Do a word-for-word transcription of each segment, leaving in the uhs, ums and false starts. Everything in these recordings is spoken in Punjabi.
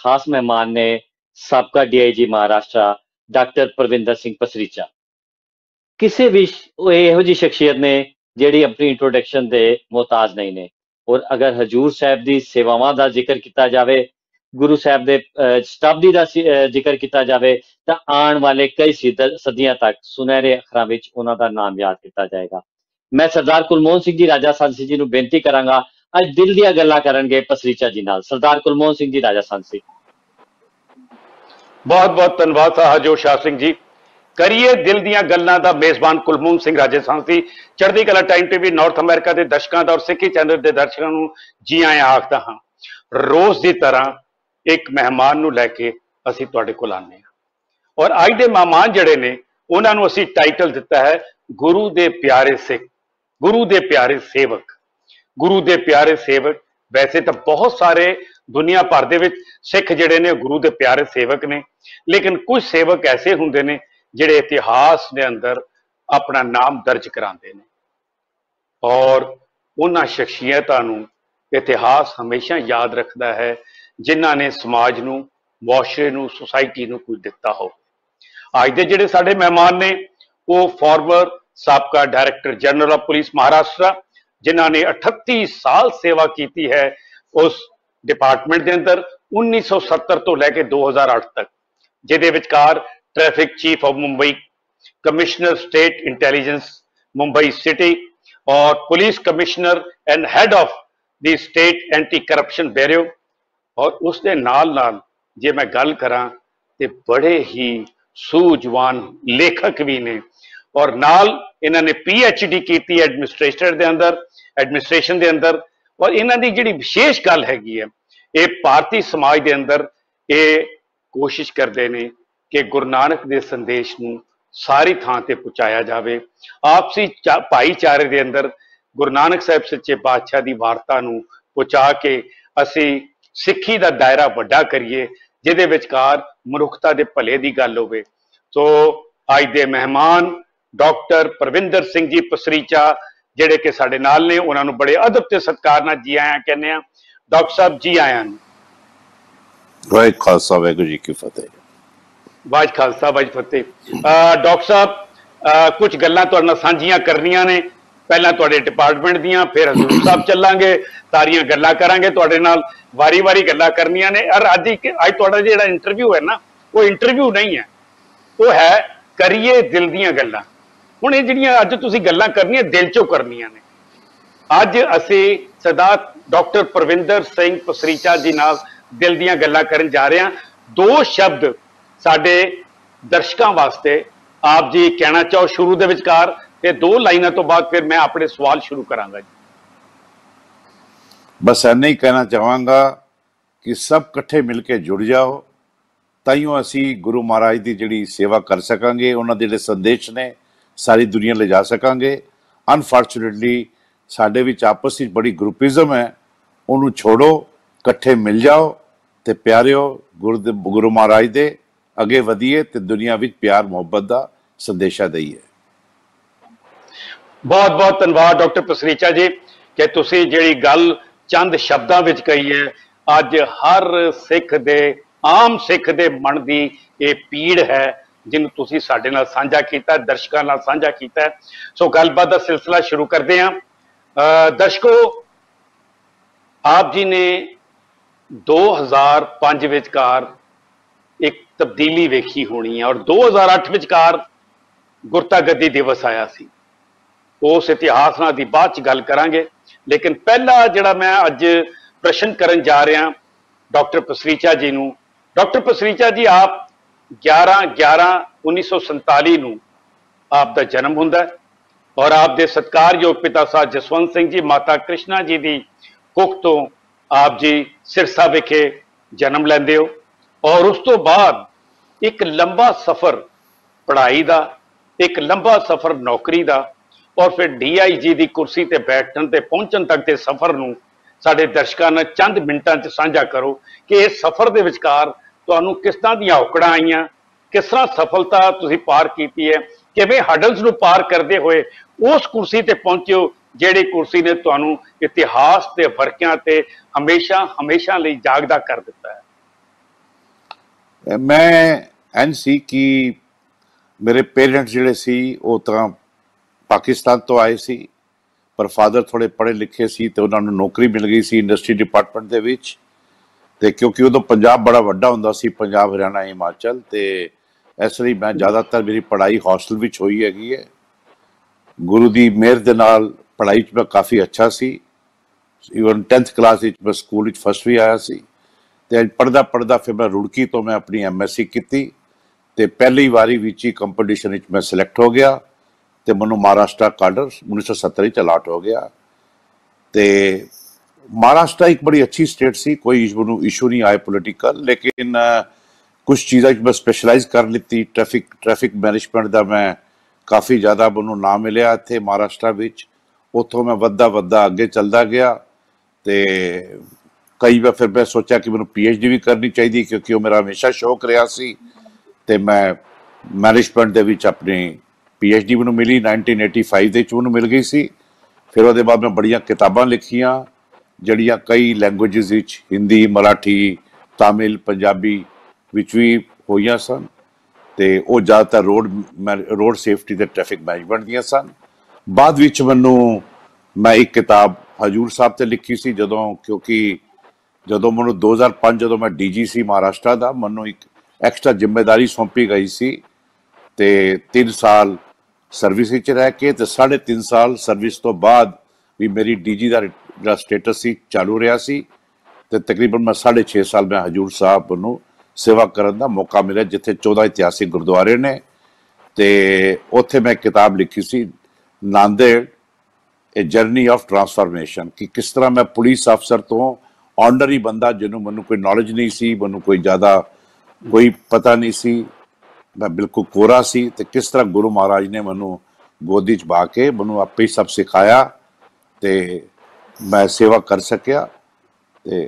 खास मेहमान ने साबका D I G Maharashtra doctor Parvinder Singh Pasricha. किसी भी ਇਹੋ ਜਿਹੀ शख्सियत ने ਜਿਹੜੀ अपनी इंट्रोडक्शन ਦੇ मोहताज नहीं ने। और अगर हजूर साहब की सेवावां का जिक्र किया जाए, गुरु साहब के शताब्दी का जिक्र किया जाए, तो आने वाले कई सदियां तक सुनहरे अखरां विच उन्हां दा नाम याद किया जाएगा। मैं सरदार कुलमोहन सिंह जी राजा सांसी जी नूं बेनती करांगा, अज दिल दीआं गल्लां करनगे पसरीचा जी नाल। सरदार कुलमोहन सिंह जी राजा सांसी। बहुत बहुत धन्यवाद हजूर शाह सिंह जी। करिए दिल दीआं गल्लां दा मेजबान कुलमोहन सिंह राजे सांसी। चढ़दी कला टाइम टीवी नॉर्थ अमेरिका के दर्शकों का और सिक्खी चैनल के दर्शकों नूं जी आया आखदा हां। रोज़ की तरह एक मेहमान नूं लैके असीं तुहाडे कोल आने हां और अज दे मेहमान जिहड़े ने उन्हां नूं असीं टाइटल दिता है गुरु दे प्यारे सिख, गुरु दे प्यारे सेवक। गुरु दे प्यारे सेवक, वैसे तो बहुत सारे दुनिया भर दे विच सिख जिहड़े ने गुरु दे प्यारे सेवक ने, लेकिन कुछ सेवक ऐसे हुंदे ने जिहड़े इतिहास के अंदर अपना नाम दर्ज कराते हैं और उन्हां शख्सियतां नूं इतिहास हमेशा याद रखता है जिन्हां ने समाज नूं, मुआशरे नूं, सोसाइटी नूं कुछ दिता हो। अज दे जिहड़े साडे मेहमान ने वो फॉर्मर साबका director general of police Maharashtra, जिन्हां ने अठत्ती साल सेवा की है उस डिपार्टमेंट के अंदर उन्नीस सौ सत्तर तो लैके दो हज़ार अठ तक, जिहदे विचकार traffic chief of Mumbai, commissioner state intelligence Mumbai city और police commissioner and head of the state anti corruption bureau. और उसके नाल नाल जे मैं गल करा तो बड़े ही सूझवान लेखक भी ने और नाल इन्हों ने पी एच डी की एडमिनिस्ट्रेशन के अंदर एडमिनिस्ट्रेशन के अंदर। और इन्हों की जी विशेष गल हैगी है, ये भारतीय समाज के अंदर ये कोशिश करते हैं कि गुरु नानक के संदेश नूं सारी थां ते पहुँचाया जाए। आपसी भाईचारे के अंदर गुरु नानक साहब सच्चे पातशाह की वार्ता नूं पहुँचा के असी सिक्खी का दायरा वड्डा करिए, जिहदे विचकार मनुखता के भले की गल होवे। सो अज दे मेहमान डॉक्टर परविंदर सिंह जी पसरीचा जिहड़े कि साडे नाल ने, उन्हां नूं बड़े अदब ते सत्कार नाल जी आया कहने। डॉक्टर साहब जी आया। वाहिगुरू खालसा वाहिगुरू जी की फतेह। वाज खालसा वाज फतेह। डॉक्टर साहब कुछ गल्लां तुहाडे नाल सांझियां करनियां ने, पहलां तुहाडे डिपार्टमेंट दियां, फिर हजूर साहब चलांगे, सारियां गल्लां करांगे तुहाडे नाल, वारी वारी गल्लां करनियां ने। और अज अज तुहाडा जिहड़ा इंटरव्यू है ना, वो इंटरव्यू नहीं है, वो है करिए दिल दीआं गल्लां। हुण ये जिहड़ियां अज तुसीं गल्लां करनियां दिल चों करनियां ने। अज असीं सरदार डॉक्टर परविंदर सिंह पसरीचा जी नाल दिल दीआं गल्लां करन जा रहे हैं। दो शब्द साडे दर्शकों वास्ते आप जी कहना चाहो शुरू दे विचकार, ते दो लाइनां तो बाद फिर मैं अपने सवाल शुरू करांगा जी। बस इन्ना ही कहना चाहांगा कि सब कट्ठे मिल के जुड़ जाओ, ताइयों असी गुरु महाराज की जिहड़ी सेवा कर सकांगे, उन्हां दे जिहड़े संदेश ने सारी दुनिया ले जा सकांगे। अनफॉर्चुनेटली साडे विच आपस में बड़ी ग्रुपिज्म है, उन्होंने छोड़ो, कट्ठे मिल जाओ ते प्यारिओ गुरु दे गुरु महाराज दे अगे वधिए ते दुनिया विच प्यार मुहब्बत का संदेशा दईए। बहुत बहुत धन्यवाद डॉक्टर पसरीचा जी कि तुसी जिहड़ी गल चंद शब्दों विच कही है, अज हर सिख दे आम सिख दे मन की ये पीड़ है जिन्हों तुसी साडे नाल साझा कीता, दर्शकों नाल साझा कीता। सो गलबात का सिलसिला शुरू करते हैं। दर्शकों, आप जी ने दो हज़ार पांच विचकार एक तब्दीली वेखी होनी है और दो हज़ार अठ विचकार गुरता गद्दी दिवस आया सी। उस इतिहास नाल दी बाद च गल करांगे, लेकिन पहला जिहड़ा मैं अज प्रश्न करन जा रहा डॉक्टर पसरीचा जी नूं। डॉक्टर पसरीचा जी, आप ग्यारह ग्यारह उन्नीस सौ संताली नूं आप दा जन्म हुंदा है और आप दे सत्कारयोग पिता साहब जसवंत सिंह जी, माता कृष्णा जी दी कुख तो आप जी सिरसा विखे जन्म लैंदे हो और उस तो बाद एक लंबा सफ़र पढ़ाई का, एक लंबा सफ़र नौकरी का और फिर डी आई जी की कुर्सी ते बैठन ते पहुंचन तक के सफ़र नूं साडे दर्शकों ने चंद मिनटां च साझा करो कि इस सफ़र के विचकार तुहानूं किस तरह दी औकड़ां आईयां, किस तरह सफलता तुसीं पार कीती है, किवें हडल्स नूं पार करते हुए उस कुर्सी ते पहुंचे हो जिहड़ी कुर्सी ने तुहानूं इतिहास के वर्कियां ते हमेशा हमेशा लई जागदा कर दिता है। ਮੈਂ ਐਨ ਸੀ ਕਿ ਮੇਰੇ ਪੇਰੈਂਟਸ ਜਿਹੜੇ ਸੀ ਉਹ ਤਾਂ ਪਾਕਿਸਤਾਨ ਤੋਂ ਆਏ ਸੀ, ਪਰ ਫਾਦਰ ਥੋੜ੍ਹੇ ਪੜ੍ਹੇ ਲਿਖੇ ਸੀ ਤੇ ਉਹਨਾਂ ਨੂੰ ਨੌਕਰੀ ਮਿਲ ਗਈ ਸੀ ਇੰਡਸਟਰੀ ਡਿਪਾਰਟਮੈਂਟ ਦੇ ਵਿੱਚ। ਤੇ ਕਿਉਂਕਿ ਉਦੋਂ ਪੰਜਾਬ ਬੜਾ ਵੱਡਾ ਹੁੰਦਾ ਸੀ, ਪੰਜਾਬ, ਹਰਿਆਣਾ, ਹਿਮਾਚਲ, ਤੇ ਇਸ ਲਈ ਮੈਂ ਜ਼ਿਆਦਾਤਰ ਮੇਰੀ ਪੜ੍ਹਾਈ ਹੌਸਟਲ ਵਿੱਚ ਹੋਈ ਹੈਗੀ ਹੈ। ਗੁਰੂ ਦੀ ਮਿਹਰ ਦੇ ਨਾਲ ਪੜ੍ਹਾਈ 'ਚ ਮੈਂ ਕਾਫੀ ਅੱਛਾ ਸੀ। ਈਵਨ ਟੈਂਥ ਕਲਾਸ ਵਿੱਚ ਮੈਂ ਸਕੂਲ ਵਿੱਚ ਫਸਟ ਵੀ ਆਇਆ ਸੀ। ਤੇ ਪੜ੍ਹਦਾ ਪੜ੍ਹਦਾ ਫਿਰ ਮੈਂ ਰੁੜਕੀ ਤੋਂ ਮੈਂ ਆਪਣੀ ਐਮ ਐਸ ਸੀ ਕੀਤੀ ਤੇ ਪਹਿਲੀ ਵਾਰੀ ਵਿੱਚ ਹੀ ਕੰਪੀਟੀਸ਼ਨ ਵਿੱਚ ਮੈਂ ਸਿਲੈਕਟ ਹੋ ਗਿਆ ਤੇ ਮੈਨੂੰ ਮਹਾਰਾਸ਼ਟਰ ਕਾਡਰ ਉੱਨੀ ਸੌ ਸੱਤਰ ਵਿੱਚ ਅਲਾਟ ਹੋ ਗਿਆ। ਤੇ ਮਹਾਰਾਸ਼ਟਰ ਇੱਕ ਬੜੀ ਅੱਛੀ ਸਟੇਟ ਸੀ, ਕੋਈ ਮੈਨੂੰ ਇਸ਼ੂ ਨਹੀਂ ਆਏ ਪੋਲੀਟੀਕਲ, ਲੇਕਿਨ ਕੁਛ ਚੀਜ਼ਾਂ 'ਚ ਮੈਂ ਸਪੈਸ਼ਲਾਈਜ਼ ਕਰ ਲਿੱਤੀ। ਟ੍ਰੈਫਿਕ ਟ੍ਰੈਫਿਕ ਮੈਨੇਜਮੈਂਟ ਦਾ ਮੈਂ ਕਾਫੀ ਜ਼ਿਆਦਾ ਮੈਨੂੰ ਨਾਮ ਮਿਲਿਆ ਇੱਥੇ ਮਹਾਰਾਸ਼ਟਰ ਵਿੱਚ। ਉੱਥੋਂ ਮੈਂ ਵੱਧਦਾ ਵੱਧਦਾ ਅੱਗੇ ਚੱਲਦਾ ਗਿਆ ਤੇ ਕਈ ਵਾਰ ਫਿਰ ਮੈਂ ਸੋਚਿਆ ਕਿ ਮੈਨੂੰ ਪੀ ਐਚ ਡੀ ਵੀ ਕਰਨੀ ਚਾਹੀਦੀ, ਕਿਉਂਕਿ ਉਹ ਮੇਰਾ ਹਮੇਸ਼ਾ ਸ਼ੌਕ ਰਿਹਾ ਸੀ। ਤੇ ਮੈਂ ਮੈਨੇਜਮੈਂਟ ਦੇ ਵਿੱਚ ਆਪਣੀ ਪੀ ਐਚ ਡੀ ਮੈਨੂੰ ਮਿਲੀ ਨਾਈਨਟੀਨ ਏਟੀ ਫਾਈਵ ਦੇ ਵਿੱਚ ਮੈਨੂੰ ਮਿਲ ਗਈ ਸੀ। ਫਿਰ ਉਹਦੇ ਬਾਅਦ ਮੈਂ ਬੜੀਆਂ ਕਿਤਾਬਾਂ ਲਿਖੀਆਂ ਜਿਹੜੀਆਂ ਕਈ ਲੈਂਗੁਏਜਿਸ ਵਿੱਚ, ਹਿੰਦੀ, ਮਰਾਠੀ, ਤਾਮਿਲ, ਪੰਜਾਬੀ ਵਿੱਚ ਵੀ ਹੋਈਆਂ ਸਨ। ਤੇ ਉਹ ਜ਼ਿਆਦਾਤਰ ਰੋਡ ਰੋਡ ਸੇਫਟੀ ਤੇ ਟ੍ਰੈਫਿਕ ਮੈਨੇਜਮੈਂਟ ਦੀਆਂ ਸਨ। ਬਾਅਦ ਵਿੱਚ ਮੈਨੂੰ ਮੈਂ ਇੱਕ ਕਿਤਾਬ ਹਜੂਰ ਸਾਹਿਬ ਤੇ ਲਿਖੀ ਸੀ, ਜਦੋਂ ਕਿਉਂਕਿ ਜਦੋਂ ਮੈਨੂੰ ਦੋ ਹਜ਼ਾਰ ਪੰਜ ਜਦੋਂ ਮੈਂ ਡੀ ਜੀ ਸੀ ਮਹਾਰਾਸ਼ਟਰ ਦਾ, ਮੈਨੂੰ ਇੱਕ ਐਕਸਟਰਾ ਜ਼ਿੰਮੇਦਾਰੀ ਸੌਂਪੀ ਗਈ ਸੀ ਤੇ ਤਿੰਨ ਸਾਲ ਸਰਵਿਸ ਵਿੱਚ ਰਹਿ ਕੇ ਤੇ ਸਾਢੇ ਤਿੰਨ ਸਾਲ ਸਰਵਿਸ ਤੋਂ ਬਾਅਦ ਵੀ ਮੇਰੀ ਡੀ ਜੀ ਦਾ ਜਿਹੜਾ ਸਟੇਟਸ ਸੀ ਚਾਲੂ ਰਿਹਾ ਸੀ। ਤੇ ਤਕਰੀਬਨ ਮੈਂ ਸਾਢੇ ਛੇ ਸਾਲ ਮੈਂ ਹਜੂਰ ਸਾਹਿਬ ਨੂੰ ਸੇਵਾ ਕਰਨ ਦਾ ਮੌਕਾ ਮਿਲਿਆ, ਜਿੱਥੇ ਚੌਦਾਂ ਇਤਿਹਾਸਿਕ ਗੁਰਦੁਆਰੇ ਨੇ। ਤੇ ਉੱਥੇ ਮੈਂ ਕਿਤਾਬ ਲਿਖੀ ਸੀ Nanded, a journey of transformation, ਕਿ ਕਿਸ ਤਰ੍ਹਾਂ ਮੈਂ ਪੁਲਿਸ ਅਫਸਰ ਤੋਂ ਆਰਡੀਨਰੀ ਬੰਦਾ, ਜਿਹਨੂੰ ਮੈਨੂੰ ਕੋਈ ਨੌਲੇਜ ਨਹੀਂ ਸੀ, ਮੈਨੂੰ ਕੋਈ ਜ਼ਿਆਦਾ ਕੋਈ ਪਤਾ ਨਹੀਂ ਸੀ, ਮੈਂ ਬਿਲਕੁਲ ਕੋਰਾ ਸੀ, ਤੇ ਕਿਸ ਤਰ੍ਹਾਂ ਗੁਰੂ ਮਹਾਰਾਜ ਨੇ ਮੈਨੂੰ ਗੋਦੀ 'ਚ ਪਾ ਕੇ ਮੈਨੂੰ ਆਪੇ ਹੀ ਸਭ ਸਿਖਾਇਆ ਤੇ ਮੈਂ ਸੇਵਾ ਕਰ ਸਕਿਆ। ਤੇ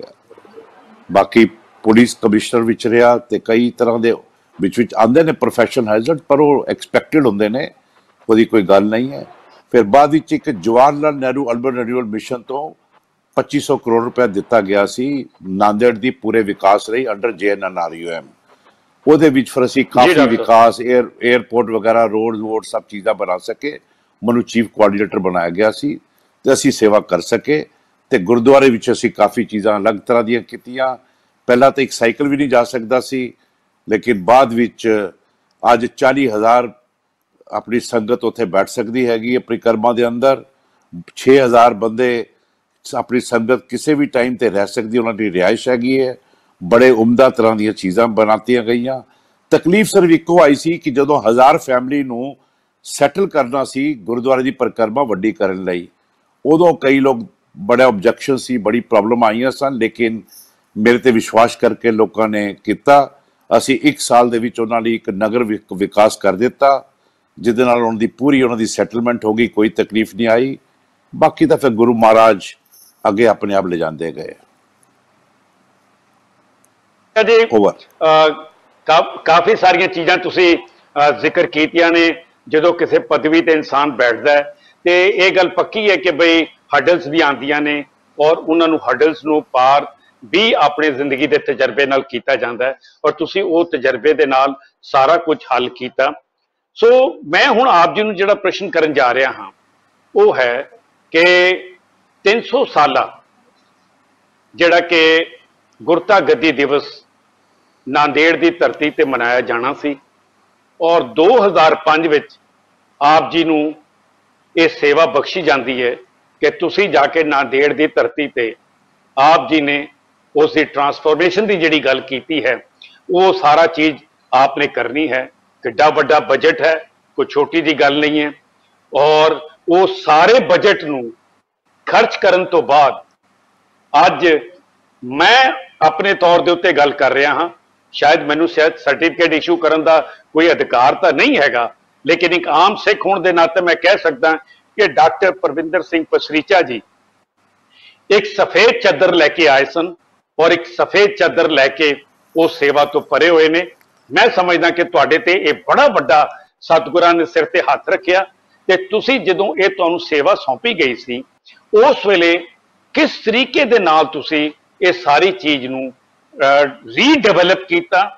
ਬਾਕੀ ਪੁਲਿਸ ਕਮਿਸ਼ਨਰ ਵਿੱਚ ਰਿਹਾ ਤੇ ਕਈ ਤਰ੍ਹਾਂ ਦੇ ਵਿੱਚ ਵਿੱਚ ਆਉਂਦੇ ਨੇ ਪ੍ਰੋਫੈਸ਼ਨ ਹੈਜ਼ਰਡ, ਪਰ ਉਹ ਐਕਸਪੈਕਟਡ ਹੁੰਦੇ ਨੇ, ਉਹਦੀ ਕੋਈ ਗੱਲ ਨਹੀਂ ਹੈ। ਫਿਰ ਬਾਅਦ ਵਿੱਚ ਇੱਕ Jawahar Lal Nehru urban renewal mission ਤੋਂ ਪੱਚੀ ਸੌ ਕਰੋੜ ਰੁਪਏ ਦਿੱਤਾ ਗਿਆ ਸੀ ਨਾਂਦੇੜ ਦੀ ਪੂਰੇ ਵਿਕਾਸ ਲਈ under J N N R U M. ਉਹਦੇ ਵਿੱਚ ਫਿਰ ਅਸੀਂ ਕਾਫੀ ਵਿਕਾਸ, ਏਅਰ ਏਅਰਪੋਰਟ ਵਗੈਰਾ, ਰੋਡ ਵੋਡ ਸਭ ਚੀਜ਼ਾਂ ਬਣਾ ਸਕੇ। ਮੈਨੂੰ ਚੀਫ ਕੋਆਰਡੀਨੇਟਰ ਬਣਾਇਆ ਗਿਆ ਸੀ ਤੇ ਅਸੀਂ ਸੇਵਾ ਕਰ ਸਕੇ। ਤੇ ਗੁਰਦੁਆਰੇ ਵਿੱਚ ਅਸੀਂ ਕਾਫੀ ਚੀਜ਼ਾਂ ਅਲੱਗ ਤਰ੍ਹਾਂ ਦੀਆਂ ਕੀਤੀਆਂ। ਪਹਿਲਾਂ ਤਾਂ ਇੱਕ ਸਾਈਕਲ ਵੀ ਨਹੀਂ ਜਾ ਸਕਦਾ ਸੀ, ਲੇਕਿਨ ਬਾਅਦ ਵਿੱਚ ਅੱਜ ਚਾਲੀ ਹਜ਼ਾਰ ਆਪਣੀ ਸੰਗਤ ਉੱਥੇ ਬੈਠ ਸਕਦੀ ਹੈਗੀ ਹੈ ਪਰਿਕਰਮਾ ਦੇ ਅੰਦਰ। ਛੇ ਹਜ਼ਾਰ ਬੰਦੇ ਆਪਣੀ ਸੰਗਤ ਕਿਸੇ ਵੀ ਟਾਈਮ ਤੇ ਰਹਿ ਸਕਦੀ, ਉਹਨਾਂ ਦੀ ਰਿਹਾਇਸ਼ ਹੈਗੀ ਹੈ। ਬੜੇ ਉਮਦਾ ਤਰ੍ਹਾਂ ਦੀਆਂ ਚੀਜ਼ਾਂ ਬਣਾਤੀਆਂ ਗਈਆਂ। ਤਕਲੀਫ ਸਿਰਫ ਇੱਕੋ ਆਈ ਸੀ ਕਿ ਜਦੋਂ ਹਜ਼ਾਰ ਫੈਮਿਲੀ ਨੂੰ ਸੈਟਲ ਕਰਨਾ ਸੀ ਗੁਰਦੁਆਰੇ ਦੀ ਪਰਿਕਰਮਾ ਵੱਡੀ ਕਰਨ ਲਈ, ਉਦੋਂ ਕਈ ਲੋਕ ਬੜਾ ਆਬਜੈਕਸ਼ਨ ਸੀ, ਬੜੀ ਪ੍ਰੋਬਲਮ ਆਈਆਂ ਸਨ, ਲੇਕਿਨ ਮੇਰੇ ਤੇ ਵਿਸ਼ਵਾਸ ਕਰਕੇ ਲੋਕਾਂ ਨੇ ਕੀਤਾ। ਅਸੀਂ ਇੱਕ ਸਾਲ ਦੇ ਵਿੱਚ ਉਹਨਾਂ ਲਈ ਇੱਕ ਨਗਰ ਵਿਕਾਸ ਕਰ ਦਿੱਤਾ, ਜਿਹਦੇ ਨਾਲ ਉਹਨਾਂ ਦੀ ਪੂਰੀ ਉਹਨਾਂ ਦੀ ਸੈਟਲਮੈਂਟ ਹੋ ਗਈ, ਕੋਈ ਤਕਲੀਫ ਨਹੀਂ ਆਈ। ਬਾਕੀ ਤਾਂ ਫਿਰ ਗੁਰੂ ਮਹਾਰਾਜ ਅੱਗੇ ਆਪਣੇ ਆਪ ਲੈ ਜਾਂਦੇ ਗਏ। ਜੀ ਕਾਫੀ ਸਾਰੀਆਂ ਚੀਜ਼ਾਂ ਤੁਸੀਂ ਜ਼ਿਕਰ ਕੀਤੀਆਂ ਨੇ। ਜਦੋਂ ਕਿਸੇ ਪਦਵੀ ਤੇ ਇਨਸਾਨ ਬੈਠਦਾ ਹੈ ਤੇ ਇਹ ਗੱਲ ਪੱਕੀ ਹੈ ਕਿ ਬਈ ਹਡਲਸ ਵੀ ਆਉਂਦੀਆਂ ਨੇ, ਔਰ ਉਹਨਾਂ ਨੂੰ ਹਡਲਸ ਨੂੰ ਪਾਰ ਵੀ ਆਪਣੇ ਜ਼ਿੰਦਗੀ ਦੇ ਤਜਰਬੇ ਨਾਲ ਕੀਤਾ ਜਾਂਦਾ ਹੈ, ਔਰ ਤੁਸੀਂ ਉਹ ਤਜਰਬੇ ਦੇ ਨਾਲ ਸਾਰਾ ਕੁਝ ਹੱਲ ਕੀਤਾ। ਸੋ ਮੈਂ ਹੁਣ ਆਪ ਜੀ ਨੂੰ ਜਿਹੜਾ ਪ੍ਰਸ਼ਨ ਕਰਨ ਜਾ ਰਿਹਾ ਹਾਂ ਉਹ ਹੈ ਕਿ ਤਿੰਨ ਸੌ ਸਾਲਾ ਜਿਹੜਾ ਕਿ ਗੁਰਤਾ ਗੱਦੀ ਦਿਵਸ ਨਾਂਦੇੜ ਦੀ ਧਰਤੀ ਤੇ ਮਨਾਇਆ ਜਾਣਾ ਸੀ, ਔਰ ਦੋ ਹਜ਼ਾਰ ਪੰਜ ਵਿੱਚ ਆਪ ਜੀ ਨੂੰ ਇਹ ਸੇਵਾ ਬਖਸ਼ੀ ਜਾਂਦੀ ਹੈ ਕਿ ਤੁਸੀਂ ਜਾ ਕੇ ਨਾਂਦੇੜ ਦੀ ਧਰਤੀ ਤੇ ਆਪ ਜੀ ਨੇ ਉਸ ਦੀ ਟਰਾਂਸਫੋਰਮੇਸ਼ਨ ਦੀ ਜਿਹੜੀ ਗੱਲ ਕੀਤੀ ਹੈ, ਉਹ ਸਾਰਾ ਚੀਜ਼ ਆਪ ਨੇ ਕਰਨੀ ਹੈ। ਕਿੱਡਾ ਵੱਡਾ ਬਜਟ ਹੈ, ਕੋਈ ਛੋਟੀ ਦੀ ਗੱਲ ਨਹੀਂ ਹੈ। ਔਰ ਉਹ ਸਾਰੇ ਬਜਟ ਨੂੰ ਖਰਚ ਕਰਨ ਤੋਂ ਬਾਅਦ ਅੱਜ ਮੈਂ ਆਪਣੇ ਤੌਰ ਦੇ ਉੱਤੇ ਗੱਲ ਕਰ ਰਿਹਾ ਹਾਂ। ਸ਼ਾਇਦ ਮੈਨੂੰ ਸ਼ਾਇਦ ਸਰਟੀਫਿਕੇਟ ਇਸ਼ੂ ਕਰਨ ਦਾ ਕੋਈ ਅਧਿਕਾਰ ਤਾਂ ਨਹੀਂ ਹੈਗਾ, ਲੇਕਿਨ ਇੱਕ ਆਮ ਸਿੱਖ ਹੋਣ ਦੇ ਨਾਤੇ ਮੈਂ ਕਹਿ ਸਕਦਾ ਕਿ ਡਾਕਟਰ ਪਰਵਿੰਦਰ ਸਿੰਘ ਪਸਰੀਚਾ ਜੀ ਇੱਕ ਸਫੇਦ ਚਾਦਰ ਲੈ ਕੇ ਆਏ ਸਨ, ਔਰ ਇੱਕ ਸਫੇਦ ਚਾਦਰ ਲੈ ਕੇ ਉਹ ਸੇਵਾ ਤੋਂ ਪਰੇ ਹੋਏ ਨੇ। ਮੈਂ ਸਮਝਦਾ ਕਿ ਤੁਹਾਡੇ ਤੇ ਇਹ ਬੜਾ ਵੱਡਾ ਸਤਿਗੁਰਾਂ ਨੇ ਸਿਰ ਤੇ ਹੱਥ ਰੱਖਿਆ। ਤੇ ਤੁਸੀਂ ਜਦੋਂ ਇਹ ਤੁਹਾਨੂੰ ਸੇਵਾ ਸੌਂਪੀ ਗਈ ਸੀ, ਉਸ ਵੇਲੇ ਕਿਸ ਤਰੀਕੇ ਦੇ ਨਾਲ ਤੁਸੀਂ ਇਹ ਸਾਰੀ ਚੀਜ਼ ਨੂੰ ਰੀਡਿਵੈਲਪ ਕੀਤਾ,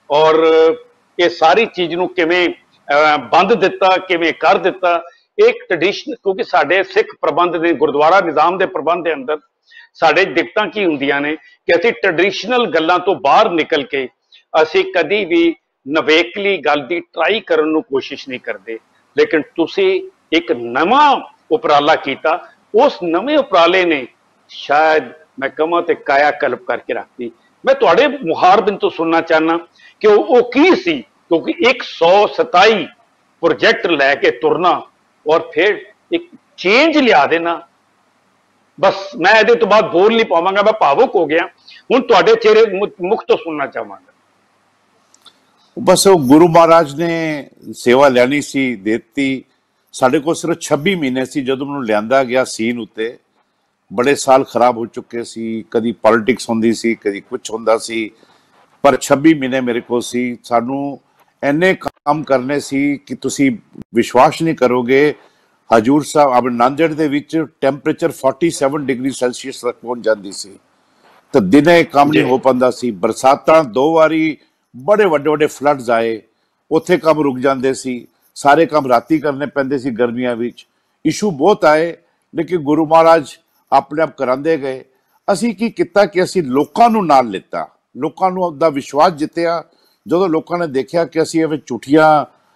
ਔਰ ਇਹ ਸਾਰੀ ਚੀਜ਼ ਨੂੰ ਕਿਵੇਂ ਅਹ, ਬੰਦ ਦਿੱਤਾ, ਕਿਵੇਂ ਕਰ ਦਿੱਤਾ। ਇੱਕ ਟ੍ਰੈਡੀਸ਼ਨ, ਕਿਉਂਕਿ ਸਾਡੇ ਸਿੱਖ ਪ੍ਰਬੰਧ ਦੇ ਗੁਰਦੁਆਰਾ ਨਿਜ਼ਾਮ ਦੇ ਪ੍ਰਬੰਧ ਦੇ ਅੰਦਰ ਸਾਡੇ ਦਿੱਕਤਾਂ ਕੀ ਹੁੰਦੀਆਂ ਨੇ ਕਿ ਅਸੀਂ ਟ੍ਰੈਡੀਸ਼ਨਲ ਗੱਲਾਂ ਤੋਂ ਬਾਹਰ ਨਿਕਲ ਕੇ ਅਸੀਂ ਕਦੀ ਵੀ ਨਵੇਕਲੀ ਗੱਲ ਦੀ ਟਰਾਈ ਕਰਨ ਨੂੰ ਕੋਸ਼ਿਸ਼ ਨਹੀਂ ਕਰਦੇ। ਲੇਕਿਨ ਤੁਸੀਂ ਇੱਕ ਨਵਾਂ ਉਪਰਾਲਾ ਕੀਤਾ, ਉਸ ਨਵੇਂ ਉਪਰਾਲੇ ਨੇ ਸ਼ਾਇਦ ਮੈਂ ਕਹਾਂ ਤੇ ਕਾਇਆ ਕਲਪ ਕਰਕੇ ਰੱਖਤੀ। ਮੈਂ ਤੁਹਾਡੇ ਮੁਹਾਰਬਿੰਦ ਤੋਂ ਸੁਣਨਾ ਚਾਹਨਾ ਕਿ ਉਹ ਉਹ ਕੀ ਸੀ, ਕਿਉਂਕਿ ਇੱਕ ਸੌ ਸਤਾਈ ਪ੍ਰੋਜੈਕਟ ਲੈ ਕੇ ਤੁਰਨਾ ਔਰ ਫਿਰ ਇੱਕ ਚੇਂਜ ਲਿਆ ਦੇਣਾ। ਬਸ ਮੈਂ ਇਹਦੇ ਤੋਂ ਬਾਅਦ ਬੋਲ ਨਹੀਂ ਪਾਵਾਂਗਾ, ਮੈਂ ਭਾਵੁਕ ਹੋ ਗਿਆ। ਹੁਣ ਤੁਹਾਡੇ ਚਿਹਰੇ ਮੁਖ ਤੋਂ ਸੁਣਨਾ ਚਾਹਾਂਗਾ। ਬਸ ਉਹ ਗੁਰੂ ਮਹਾਰਾਜ ਨੇ ਸੇਵਾ ਲੈਣੀ ਸੀ, ਦਿੱਤੀ। ਸਾਡੇ ਕੋਲ ਸਿਰਫ ਛੱਬੀ ਮਹੀਨੇ ਸੀ ਜਦੋਂ ਮੈਨੂੰ ਲਿਆਂਦਾ ਗਿਆ ਸੀਨ ਉੱਤੇ। ਬੜੇ ਸਾਲ ਖਰਾਬ ਹੋ ਚੁੱਕੇ ਸੀ, ਕਦੀ ਪੋਲਿਟਿਕਸ ਹੁੰਦੀ ਸੀ, ਕਦੀ ਕੁਝ ਹੁੰਦਾ ਸੀ, ਪਰ ਛੱਬੀ ਮਹੀਨੇ ਮੇਰੇ ਕੋਲ ਸੀ। ਸਾਨੂੰ ਇੰਨੇ ਕੰਮ ਕਰਨੇ ਸੀ ਕਿ ਤੁਸੀਂ ਵਿਸ਼ਵਾਸ ਨਹੀਂ ਕਰੋਗੇ। ਹਜੂਰ ਸਾਹਿਬ ਆਪਣੇ ਨਾਂਦੇੜ ਦੇ ਵਿੱਚ ਟੈਂਪਰੇਚਰ ਸੈਂਤਾਲੀ ਡਿਗਰੀ ਸੈਲਸੀਅਸ ਤੱਕ ਪਹੁੰਚ ਜਾਂਦੀ ਸੀ, ਤਾਂ ਦਿਨੇ ਕੰਮ ਨਹੀਂ ਹੋ ਪਾਉਂਦਾ ਸੀ। ਬਰਸਾਤਾਂ ਦੋ ਵਾਰੀ ਬੜੇ ਵੱਡੇ ਵੱਡੇ ਫਲੱਡਸ ਆਏ, ਉੱਥੇ ਕੰਮ ਰੁਕ ਜਾਂਦੇ ਸੀ। ਸਾਰੇ ਕੰਮ ਰਾਤੀ ਕਰਨੇ ਪੈਂਦੇ ਸੀ ਗਰਮੀਆਂ ਵਿੱਚ। ਇਸ਼ੂ ਬਹੁਤ ਆਏ, ਲੇਕਿਨ ਗੁਰੂ ਮਹਾਰਾਜ ਆਪਣੇ ਆਪ ਕਰਾਉਂਦੇ ਗਏ। ਅਸੀਂ ਕੀ ਕੀਤਾ ਕਿ ਅਸੀਂ ਲੋਕਾਂ ਨੂੰ ਨਾਲ ਲਿੱਤਾ, ਲੋਕਾਂ ਨੂੰ ਆਪਦਾ ਵਿਸ਼ਵਾਸ ਜਿੱਤਿਆ। ਜਦੋਂ ਲੋਕਾਂ ਨੇ ਦੇਖਿਆ ਕਿ ਅਸੀਂ ਇਹ ਝੂਠੀਆਂ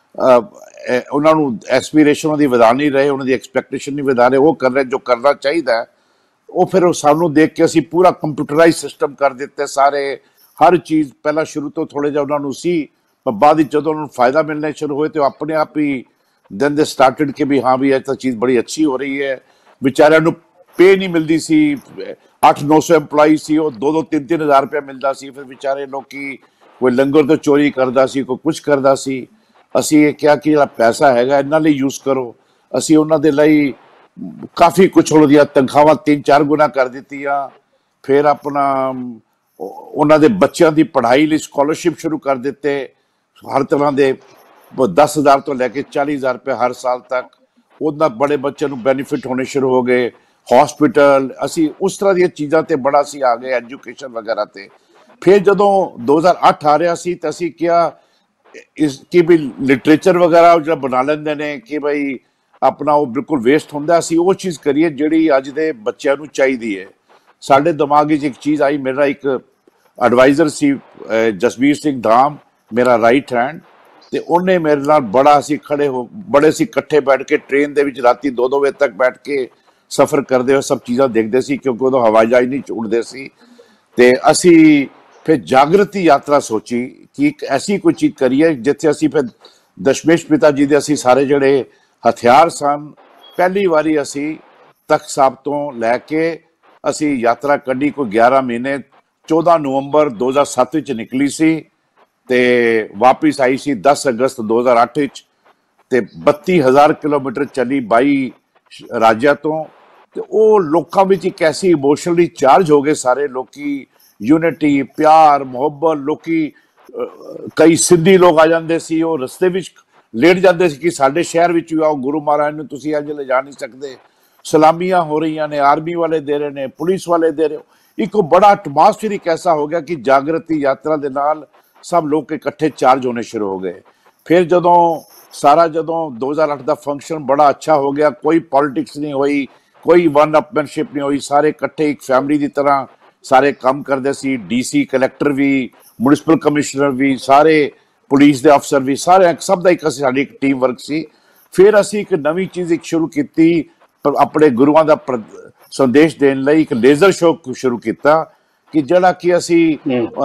ਉਹਨਾਂ ਨੂੰ ਐਸਪੀਰੇਸ਼ਨ ਉਹਨਾਂ ਦੀ ਵਧਾ ਨਹੀਂ ਰਹੇ, ਉਹਨਾਂ ਦੀ ਐਕਸਪੈਕਟੇਸ਼ਨ ਨਹੀਂ ਵਧਾ ਰਹੇ, ਉਹ ਕਰ ਰਹੇ ਜੋ ਕਰਨਾ ਚਾਹੀਦਾ ਹੈ, ਉਹ ਫਿਰ ਉਹ ਸਾਨੂੰ ਦੇਖ ਕੇ ਅਸੀਂ ਪੂਰਾ ਕੰਪਿਊਟਰਾਈਜ਼ ਸਿਸਟਮ ਕਰ ਦਿੱਤੇ ਸਾਰੇ। ਹਰ ਚੀਜ਼ ਪਹਿਲਾਂ ਸ਼ੁਰੂ ਤੋਂ ਥੋੜ੍ਹੇ ਜਿਹਾ ਉਹਨਾਂ ਨੂੰ ਸੀ, ਪਰ ਬਾਅਦ ਵਿੱਚ ਜਦੋਂ ਉਹਨਾਂ ਨੂੰ ਫਾਇਦਾ ਮਿਲਣਾ ਸ਼ੁਰੂ ਹੋਏ ਤਾਂ ਆਪਣੇ ਆਪ ਹੀ ਦੈਨ ਦੇ ਸਟਾਰਟਡ ਕਿ ਵੀ ਹਾਂ ਵੀ ਇਹ ਤਾਂ ਚੀਜ਼ ਬੜੀ ਅੱਛੀ ਹੋ ਰਹੀ ਹੈ। ਵਿਚਾਰਿਆਂ ਨੂੰ ਪੇ ਨਹੀਂ ਮਿਲਦੀ ਸੀ, ਅੱਠ ਨੌ ਸੌ ਐਮਪਲਾਈ ਸੀ, ਉਹ ਦੋ ਦੋ ਤਿੰਨ ਤਿੰਨ ਹਜ਼ਾਰ ਰੁਪਇਆ ਮਿਲਦਾ ਸੀ। ਫਿਰ ਵਿਚਾਰੇ ਲੋਕੀ ਕੋਈ ਲੰਗਰ ਤੋਂ ਚੋਰੀ ਕਰਦਾ ਸੀ, ਕੋਈ ਕੁਝ ਕਰਦਾ ਸੀ। ਅਸੀਂ ਇਹ ਕਿਹਾ ਕਿ ਜਿਹੜਾ ਪੈਸਾ ਹੈਗਾ ਇਹਨਾਂ ਲਈ ਯੂਜ਼ ਕਰੋ। ਅਸੀਂ ਉਹਨਾਂ ਦੇ ਲਈ ਕਾਫੀ ਕੁਛ ਉਹਨਾਂ ਦੀਆਂ ਤਨਖਾਹਾਂ ਤਿੰਨ ਚਾਰ ਗੁਣਾ ਕਰ ਦਿੱਤੀਆਂ। ਫਿਰ ਆਪਣਾ ਉਹਨਾਂ ਦੇ ਬੱਚਿਆਂ ਦੀ ਪੜ੍ਹਾਈ ਲਈ ਸਕਾਲਰਸ਼ਿਪ ਸ਼ੁਰੂ ਕਰ ਦਿੱਤੇ, ਹਰ ਤਰ੍ਹਾਂ ਦੇ ਦਸ ਹਜ਼ਾਰ ਤੋਂ ਲੈ ਕੇ ਚਾਲੀ ਹਜ਼ਾਰ ਰੁਪਏ ਹਰ ਸਾਲ ਤੱਕ। ਉਹਨਾਂ ਬੜੇ ਬੱਚਿਆਂ ਨੂੰ ਬੈਨੀਫਿਟ ਹੋਣੇ ਸ਼ੁਰੂ ਹੋ ਗਏ। ਹਸਪੀਟਲ, ਅਸੀਂ ਉਸ ਤਰ੍ਹਾਂ ਦੀਆਂ ਚੀਜ਼ਾਂ ਤੇ ਬੜਾ ਅਸੀਂ ਆ ਗਏ, ਐਜੂਕੇਸ਼ਨ ਵਗੈਰਾ ਤੇ। ਫਿਰ ਜਦੋਂ ਦੋ ਹਜ਼ਾਰ ਅੱਠ ਆ ਰਿਹਾ ਸੀ ਤਾਂ ਅਸੀਂ ਕਿਹਾ ਇਸ ਕਿ ਵੀ ਲਿਟਰੇਚਰ ਵਗੈਰਾ ਜਿਹੜਾ ਬਣਾ ਲੈਂਦੇ ਨੇ ਕਿ ਬਈ ਆਪਣਾ ਉਹ ਬਿਲਕੁਲ ਵੇਸਟ ਹੁੰਦਾ, ਅਸੀਂ ਉਹ ਚੀਜ਼ ਕਰੀਏ ਜਿਹੜੀ ਅੱਜ ਦੇ ਬੱਚਿਆਂ ਨੂੰ ਚਾਹੀਦੀ ਹੈ। ਸਾਡੇ ਦਿਮਾਗ ਵਿੱਚ ਇੱਕ ਚੀਜ਼ ਆਈ। ਮੇਰਾ ਇੱਕ ਐਡਵਾਈਜ਼ਰ ਸੀ ਜਸਵੀਰ ਸਿੰਘ ਧਾਮ, ਮੇਰਾ ਰਾਈਟ ਹੈਂਡ, ਤੇ ਉਹਨੇ ਮੇਰੇ ਨਾਲ ਬੜਾ ਅਸੀਂ ਖੜੇ ਹੋ ਬੜੇ ਸੀ ਇਕੱਠੇ ਬੈਠ ਕੇ ਟ੍ਰੇਨ ਦੇ ਵਿੱਚ ਰਾਤੀ ਦੋ ਦੋ ਵਜੇ ਤੱਕ ਬੈਠ ਕੇ ਸਫ਼ਰ ਕਰਦੇ ਹੋਏ ਸਭ ਚੀਜ਼ਾਂ ਦੇਖਦੇ ਸੀ, ਕਿਉਂਕਿ ਉਦੋਂ ਹਵਾਈ ਜਹਾਜ਼ ਨਹੀਂ ਉੱਡਦੇ ਸੀ। ਤੇ ਅਸੀਂ ਫਿਰ ਜਾਗਰਤੀ ਯਾਤਰਾ ਸੋਚੀ ਕਿ ਇੱਕ ਐਸੀ ਕੋਈ ਚੀਜ਼ ਕਰੀਏ ਜਿੱਥੇ ਅਸੀਂ ਫਿਰ ਦਸ਼ਮੇਸ਼ ਪਿਤਾ ਜੀ ਦੇ ਅਸੀਂ ਸਾਰੇ ਜਿਹੜੇ ਹਥਿਆਰ ਸਨ, ਪਹਿਲੀ ਵਾਰੀ ਅਸੀਂ ਤਖਤ ਸਾਹਿਬ ਤੋਂ ਲੈ ਕੇ ਅਸੀਂ ਯਾਤਰਾ ਕੱਢੀ। ਕੋਈ ਗਿਆਰਾਂ ਮਹੀਨੇ ਚੌਦਾਂ ਨਵੰਬਰ ਦੋ ਹਜ਼ਾਰ ਸੱਤ ਵਿੱਚ ਨਿਕਲੀ ਸੀ ਤੇ ਵਾਪਿਸ ਆਈ ਸੀ ਦਸ ਅਗਸਤ ਦੋ ਹਜ਼ਾਰ ਅੱਠ ਵਿੱਚ, ਤੇ ਬੱਤੀ ਹਜ਼ਾਰ ਕਿਲੋਮੀਟਰ ਚੱਲੀ ਬਾਈ ਰਾਜਾਂ ਤੋਂ। ਤੇ ਉਹ ਲੋਕਾਂ ਵਿੱਚ ਇੱਕ ਐਸੀ ਇਮੋਸ਼ਨਲੀ ਚਾਰਜ ਹੋ ਗਏ ਸਾਰੇ ਲੋਕੀ, ਯੂਨਿਟੀ, ਪਿਆਰ, ਮੁਹੱਬਤ। ਲੋਕੀ ਕਈ ਸਿੱਧੀ ਲੋਕ ਆ ਜਾਂਦੇ ਸੀ, ਉਹ ਰਸਤੇ ਵਿੱਚ ਲੇਟ ਜਾਂਦੇ ਸੀ ਕਿ ਸਾਡੇ ਸ਼ਹਿਰ ਵਿੱਚ ਵੀ ਆਓ, ਗੁਰੂ ਮਹਾਰਾਜ ਨੂੰ ਤੁਸੀਂ ਅੱਜ ਲਿਜਾ ਨਹੀਂ ਸਕਦੇ। ਸਲਾਮੀਆਂ ਹੋ ਰਹੀਆਂ ਨੇ, ਆਰਮੀ ਵਾਲੇ ਦੇ ਰਹੇ ਨੇ, ਪੁਲਿਸ ਵਾਲੇ ਦੇ ਰਹੇ। ਇੱਕ ਬੜਾ ਐਟਮੋਸਫੀਅਰ ਇੱਕ ਐਸਾ ਹੋ ਗਿਆ ਕਿ ਜਾਗਰਤੀ ਯਾਤਰਾ ਦੇ ਨਾਲ ਸਭ ਲੋਕ ਇਕੱਠੇ ਚਾਰਜ ਹੋਣੇ ਸ਼ੁਰੂ ਹੋ ਗਏ। ਫਿਰ ਜਦੋਂ ਸਾਰਾ ਜਦੋਂ ਦੋ ਹਜ਼ਾਰ ਅੱਠ ਦਾ ਫੰਕਸ਼ਨ ਬੜਾ ਅੱਛਾ ਹੋ ਗਿਆ, ਕੋਈ ਪੋਲਿਟਿਕਸ ਨਹੀਂ ਹੋਈ, ਕੋਈ ਵਨ ਅਪਮੈਨਸ਼ਿਪ ਨਹੀਂ ਹੋਈ, ਸਾਰੇ ਇਕੱਠੇ ਇੱਕ ਫੈਮਿਲੀ ਦੀ ਤਰ੍ਹਾਂ ਸਾਰੇ ਕੰਮ ਕਰਦੇ ਸੀ। ਡੀਸੀ, ਕਲੈਕਟਰ ਵੀ, ਮਿਊਨਿਸਪਲ ਕਮਿਸ਼ਨਰ ਵੀ, ਸਾਰੇ ਪੁਲਿਸ ਦੇ ਅਫਸਰ ਵੀ, ਸਾਰੇ ਸਭ ਦਾ ਇੱਕ ਸਾਡੀ ਇੱਕ ਟੀਮ ਵਰਕ ਸੀ। ਫਿਰ ਅਸੀਂ ਇੱਕ ਨਵੀਂ ਚੀਜ਼ ਇੱਕ ਸ਼ੁਰੂ ਕੀਤੀ, ਆਪਣੇ ਗੁਰੂਆਂ ਦਾ ਸੰਦੇਸ਼ ਦੇਣ ਲਈ ਇੱਕ ਲੇਜ਼ਰ ਸ਼ੋਅ ਸ਼ੁਰੂ ਕੀਤਾ ਕਿ ਜਿਹੜਾ ਕਿ ਅਸੀਂ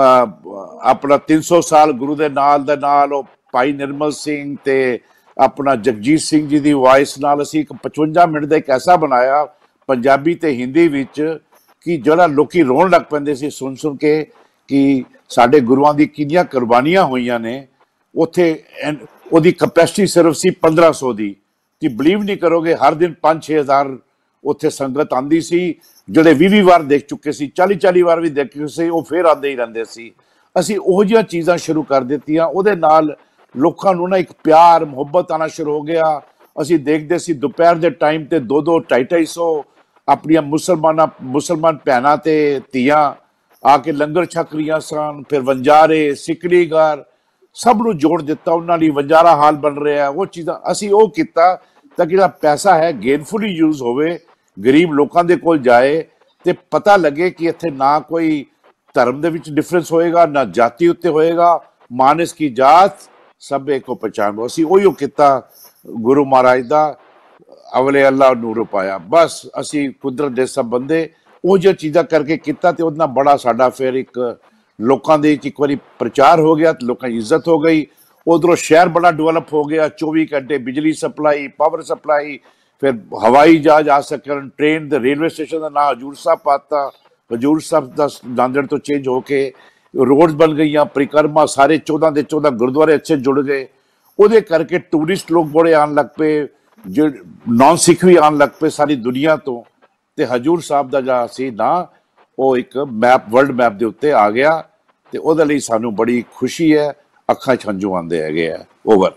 ਆਪਣਾ ਤਿੰਨ ਸੌ ਸਾਲ ਗੁਰੂ ਦੇ ਨਾਲ ਦੇ ਨਾਲ ਉਹ ਭਾਈ ਨਿਰਮਲ ਸਿੰਘ ਤੇ ਆਪਣਾ ਜਗਜੀਤ ਸਿੰਘ ਜੀ ਦੀ ਵਾਇਸ ਨਾਲ ਅਸੀਂ ਇੱਕ ਪਚਵੰਜਾ ਮਿੰਟ ਦਾ ਇੱਕ ਐਸਾ ਬਣਾਇਆ ਪੰਜਾਬੀ ਤੇ ਹਿੰਦੀ ਵਿੱਚ ਕਿ ਜਿਹੜਾ ਲੋਕੀ ਰੋਣ ਲੱਗ ਪੈਂਦੇ ਸੀ ਸੁਣ ਸੁਣ ਕੇ ਕਿ ਸਾਡੇ ਗੁਰੂਆਂ ਦੀ ਕਿੰਨੀਆਂ ਕੁਰਬਾਨੀਆਂ ਹੋਈਆਂ ਨੇ। ਉੱਥੇ ਉਹਦੀ ਕਪੈਸਿਟੀ ਸਿਰਫ ਸੀ ਪੰਦਰਾਂ ਸੌ ਦੀ, ਕਿ ਬਲੀਵ ਨਹੀਂ ਕਰੋਗੇ ਹਰ ਦਿਨ ਪੰਜ ਛੇ ਹਜ਼ਾਰ ਉੱਥੇ ਸੰਗਤ ਆਉਂਦੀ ਸੀ। ਜਿਹੜੇ ਵੀਹ ਵੀਹ ਵਾਰ ਦੇਖ ਚੁੱਕੇ ਸੀ, ਚਾਲੀ ਚਾਲੀ ਵਾਰ ਵੀ ਦੇਖ ਚੁੱਕੇ ਸੀ, ਉਹ ਫੇਰ ਆਉਂਦੇ ਹੀ ਰਹਿੰਦੇ ਸੀ। ਅਸੀਂ ਉਹੋ ਜਿਹੀਆਂ ਚੀਜ਼ਾਂ ਸ਼ੁਰੂ ਕਰ ਦਿੱਤੀਆਂ। ਉਹਦੇ ਨਾਲ ਲੋਕਾਂ ਨੂੰ ਨਾ ਇੱਕ ਪਿਆਰ ਮੁਹੱਬਤ ਆਉਣਾ ਸ਼ੁਰੂ ਹੋ ਗਿਆ। ਅਸੀਂ ਦੇਖਦੇ ਸੀ ਦੁਪਹਿਰ ਦੇ ਟਾਈਮ ਤੇ ਦੋ ਦੋ ਢਾਈ ਢਾਈ ਸੌ ਆਪਣੀਆਂ ਮੁਸਲਮਾਨਾਂ ਮੁਸਲਮਾਨ ਭੈਣਾਂ ਤੇ ਧੀਆਂ ਆ ਕੇ ਲੰਗਰ ਛਕ ਰਹੀਆਂ ਸਨ। ਫਿਰ ਵੰਜਾਰੇ, ਸਿਕਲੀਗਰ, ਸਭ ਨੂੰ ਜੋੜ ਦਿੱਤਾ, ਉਹਨਾਂ ਲਈ ਵੰਜਾਰਾ ਹਾਲ ਬਣ ਰਿਹਾ, ਉਹ ਚੀਜ਼ਾਂ ਅਸੀਂ ਉਹ ਕੀਤਾ ਤਾਂ ਕਿ ਜਿਹੜਾ ਪੈਸਾ ਹੈ ਗੇਨਫੁਲੀ ਯੂਜ਼ ਹੋਵੇ, ਗਰੀਬ ਲੋਕਾਂ ਦੇ ਕੋਲ ਜਾਏ ਤੇ ਪਤਾ ਲੱਗੇ ਕਿ ਇੱਥੇ ਨਾ ਕੋਈ ਧਰਮ ਦੇ ਵਿੱਚ ਡਿਫਰੈਂਸ ਹੋਏਗਾ, ਨਾ ਜਾਤੀ ਉੱਤੇ ਹੋਏਗਾ, ਮਾਨਸ ਕੀ ਜਾਤ ਸਭ ਇੱਕੋ ਪਛਾਣ। ਅਸੀਂ ਉਹੀ ਕੀਤਾ ਗੁਰੂ ਮਹਾਰਾਜ ਦਾ, ਅਵਲੇ ਅੱਲਾ ਨੂਰ ਪਾਇਆ। ਬਸ ਅਸੀਂ ਕੁਦਰਤ ਦੇ ਸਭ ਬੰਦੇ ਉਹ ਜਿਹੀਆਂ ਚੀਜ਼ਾਂ ਕਰਕੇ ਕੀਤਾ ਤੇ ਉਹਦੇ ਨਾਲ ਬੜਾ ਸਾਡਾ ਫਿਰ ਇੱਕ ਲੋਕਾਂ ਦੇ ਵਿੱਚ ਇੱਕ ਵਾਰੀ ਪ੍ਰਚਾਰ ਹੋ ਗਿਆ ਤੇ ਲੋਕਾਂ ਦੀ ਇੱਜ਼ਤ ਹੋ ਗਈ। ਉਧਰੋਂ ਸ਼ਹਿਰ ਬੜਾ ਡਿਵੈਲਪ ਹੋ ਗਿਆ, ਚੌਵੀ ਘੰਟੇ ਬਿਜਲੀ ਸਪਲਾਈ, ਪਾਵਰ ਸਪਲਾਈ, ਫਿਰ ਹਵਾਈ ਜਹਾਜ਼ ਆ ਸਕਣ, ਟ੍ਰੇਨ ਦੇ ਰੇਲਵੇ ਸਟੇਸ਼ਨ ਦਾ ਨਾਂ ਹਜੂਰ ਸਾਹਿਬ ਪਾਤਾ, ਹਜੂਰ ਸਾਹਿਬ ਦਾ ਨਾਂਦੇੜ ਤੋਂ ਚੇਂਜ ਹੋ ਕੇ ਰੋਡਸ ਬਣ ਗਈਆਂ, ਪਰਿਕਰਮਾ ਸਾਰੇ ਚੌਦਾਂ ਦੇ ਚੌਦਾਂ ਗੁਰਦੁਆਰੇ ਅੱਛੇ ਜੁੜ ਗਏ। ਉਹਦੇ ਕਰਕੇ ਟੂਰਿਸਟ ਲੋਕ ਬੜੇ ਆਉਣ ਲੱਗ ਪਏ, ਜੋ ਨੌਨ ਸਿੱਖ ਵੀ ਆਉਣ ਲੱਗ ਪਏ ਸਾਰੀ ਦੁਨੀਆ ਤੋਂ, ਤੇ ਹਜੂਰ ਸਾਹਿਬ ਦਾ ਜਿਹੜਾ ਸੀ ਨਾਂ ਉਹ ਇੱਕ ਮੈਪ ਵਰਲਡ ਮੈਪ ਦੇ ਉੱਤੇ ਆ ਗਿਆ ਤੇ ਉਹਦੇ ਲਈ ਸਾਨੂੰ ਬੜੀ ਖੁਸ਼ੀ ਹੈ, ਅੱਖਾਂ 'ਚ ਹੰਝੂ ਆਉਂਦੇ ਹੈਗੇ ਆ। ਓਵਰ।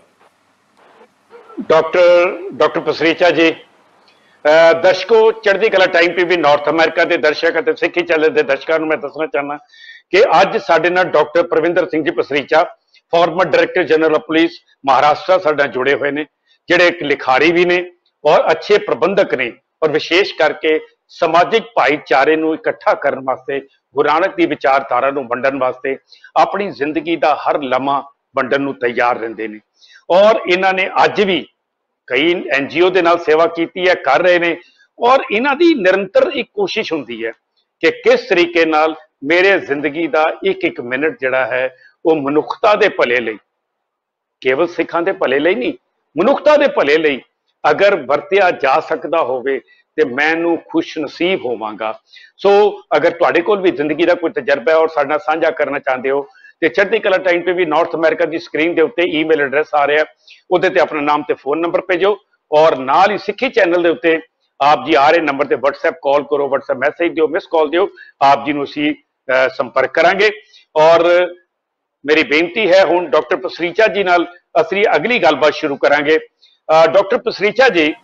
ਡਾਕਟਰ ਡਾਕਟਰ ਪਸਰੀਚਾ ਜੀ, ਅਹ ਦਰਸ਼ਕੋ, ਚੜ੍ਹਦੀ Kala time TV North America ਦੇ ਦਰਸ਼ਕ ਅਤੇ ਸਿੱਖੀ ਚੈਨਲ ਦੇ ਦਰਸ਼ਕਾਂ ਨੂੰ ਮੈਂ ਦੱਸਣਾ ਚਾਹੁੰਦਾ ਕਿ ਅੱਜ ਸਾਡੇ ਨਾਲ doctor Parvinder Singh ji Pasricha, former director general of police Maharashtra, ਸਾਡੇ ਨਾਲ ਜੁੜੇ ਹੋਏ ਨੇ, ਜਿਹੜੇ ਇੱਕ ਲਿਖਾਰੀ ਵੀ ਨੇ ਔਰ ਅੱਛੇ ਪ੍ਰਬੰਧਕ ਨੇ, ਔਰ ਵਿਸ਼ੇਸ਼ ਕਰਕੇ ਸਮਾਜਿਕ ਭਾਈਚਾਰੇ ਨੂੰ ਇਕੱਠਾ ਕਰਨ ਵਾਸਤੇ, ਗੁਰੂ ਨਾਨਕ ਦੀ ਵਿਚਾਰਧਾਰਾ ਨੂੰ ਵੰਡਣ ਵਾਸਤੇ ਆਪਣੀ ਜ਼ਿੰਦਗੀ ਦਾ ਹਰ ਲਮਹਾ ਵੰਡਣ ਨੂੰ ਤਿਆਰ ਰਹਿੰਦੇ ਨੇ। ਔਰ ਇਹਨਾਂ ਨੇ ਅੱਜ ਵੀ ਕਈ ਐਨ ਜੀ ਓ ਦੇ ਨਾਲ ਸੇਵਾ ਕੀਤੀ ਹੈ, ਕਰ ਰਹੇ ਨੇ, ਔਰ ਇਹਨਾਂ ਦੀ ਨਿਰੰਤਰ ਇੱਕ ਕੋਸ਼ਿਸ਼ ਹੁੰਦੀ ਹੈ ਕਿ ਕਿਸ ਤਰੀਕੇ ਨਾਲ ਮੇਰੇ ਜ਼ਿੰਦਗੀ ਦਾ ਇੱਕ ਇੱਕ ਮਿੰਟ ਜਿਹੜਾ ਹੈ ਉਹ ਮਨੁੱਖਤਾ ਦੇ ਭਲੇ ਲਈ, ਕੇਵਲ ਸਿੱਖਾਂ ਦੇ ਭਲੇ ਲਈ ਨਹੀਂ, ਮਨੁੱਖਤਾ ਦੇ ਭਲੇ ਲਈ ਅਗਰ ਵਰਤਿਆ ਜਾ ਸਕਦਾ ਹੋਵੇ ਤੇ ਮੈਨੂੰ ਖੁਸ਼ ਨਸੀਬ ਹੋਵਾਂਗਾ। ਸੋ ਅਗਰ ਤੁਹਾਡੇ ਕੋਲ ਵੀ ਜ਼ਿੰਦਗੀ ਦਾ ਕੋਈ ਤਜਰਬਾ ਹੈ ਔਰ ਸਾਡੇ ਨਾਲ ਸਾਂਝਾ ਕਰਨਾ ਚਾਹੁੰਦੇ ਹੋ ਤੇ Chardi Kala time TV North America ਦੀ ਸਕਰੀਨ ਦੇ ਉੱਤੇ ਈਮੇਲ ਐਡਰੈਸ ਆ ਰਿਹਾ, ਉਹਦੇ ਤੇ ਆਪਣਾ ਨਾਮ ਤੇ ਫੋਨ ਨੰਬਰ ਭੇਜੋ, ਔਰ ਨਾਲ ਹੀ ਸਿੱਖੀ ਚੈਨਲ ਦੇ ਉੱਤੇ ਆਪ ਜੀ ਆ ਰਹੇ ਨੰਬਰ ਤੇ WhatsApp ਕਾਲ ਕਰੋ, WhatsApp ਮੈਸੇਜ ਦਿਓ, ਮਿਸ ਕਾਲ ਦਿਓ, ਆਪ ਜੀ ਨੂੰ ਅਸੀਂ ਸੰਪਰਕ ਕਰਾਂਗੇ। ਔਰ ਮੇਰੀ ਬੇਨਤੀ ਹੈ ਹੁਣ ਡਾਕਟਰ ਪਸਰੀਚਾ ਜੀ ਨਾਲ ਅਸੀਂ ਅਗਲੀ ਗੱਲਬਾਤ ਸ਼ੁਰੂ ਕਰਾਂਗੇ। ਡਾਕਟਰ ਪਸਰੀਚਾ ਜੀ,